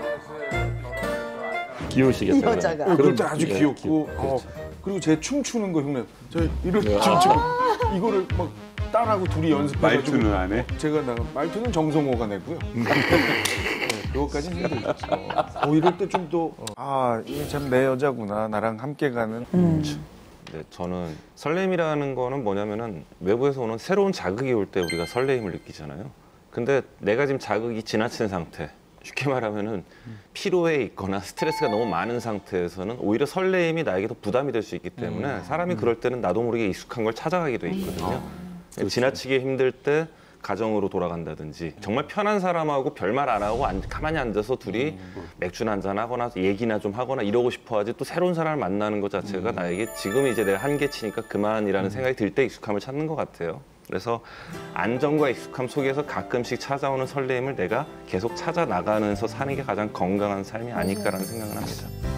귀여우시겠다. 여자가. 어, 그럴 때 아주 예, 귀엽고 귀엽- 어, 그렇죠. 그리고 제 춤추는 거 흉내. 저 이런 네. 춤추고 이거를 막 딸하고 둘이 연습해가지고 말투는 안 해? 제가 나가 말투는 정성호가 내고요. 네, 그것까지는 힘들죠. 어, 이럴 때 좀 또 아 이게 참 내 여자구나 나랑 함께 가는. 음. 네, 저는 설렘이라는 거는 뭐냐면은 외부에서 오는 새로운 자극이 올 때 우리가 설레임을 느끼잖아요. 근데 내가 지금 자극이 지나친 상태, 쉽게 말하면은 피로에 있거나 스트레스가 너무 많은 상태에서는 오히려 설레임이 나에게 더 부담이 될 수 있기 때문에 사람이 그럴 때는 나도 모르게 익숙한 걸 찾아가게 돼 있거든요. 지나치게 힘들 때 가정으로 돌아간다든지 정말 편한 사람하고 별말 안 하고 안- 가만히 앉아서 둘이 맥주나 한잔 하거나 얘기나 좀 하거나 이러고 싶어 하지 또 새로운 사람을 만나는 것 자체가 나에게 지금 이제 내가 한계치니까 그만이라는 생각이 들 때 익숙함을 찾는 것 같아요. 그래서 안정과 익숙함 속에서 가끔씩 찾아오는 설렘을 내가 계속 찾아 나가면서 사는 게 가장 건강한 삶이 아닐까라는 생각을 합니다.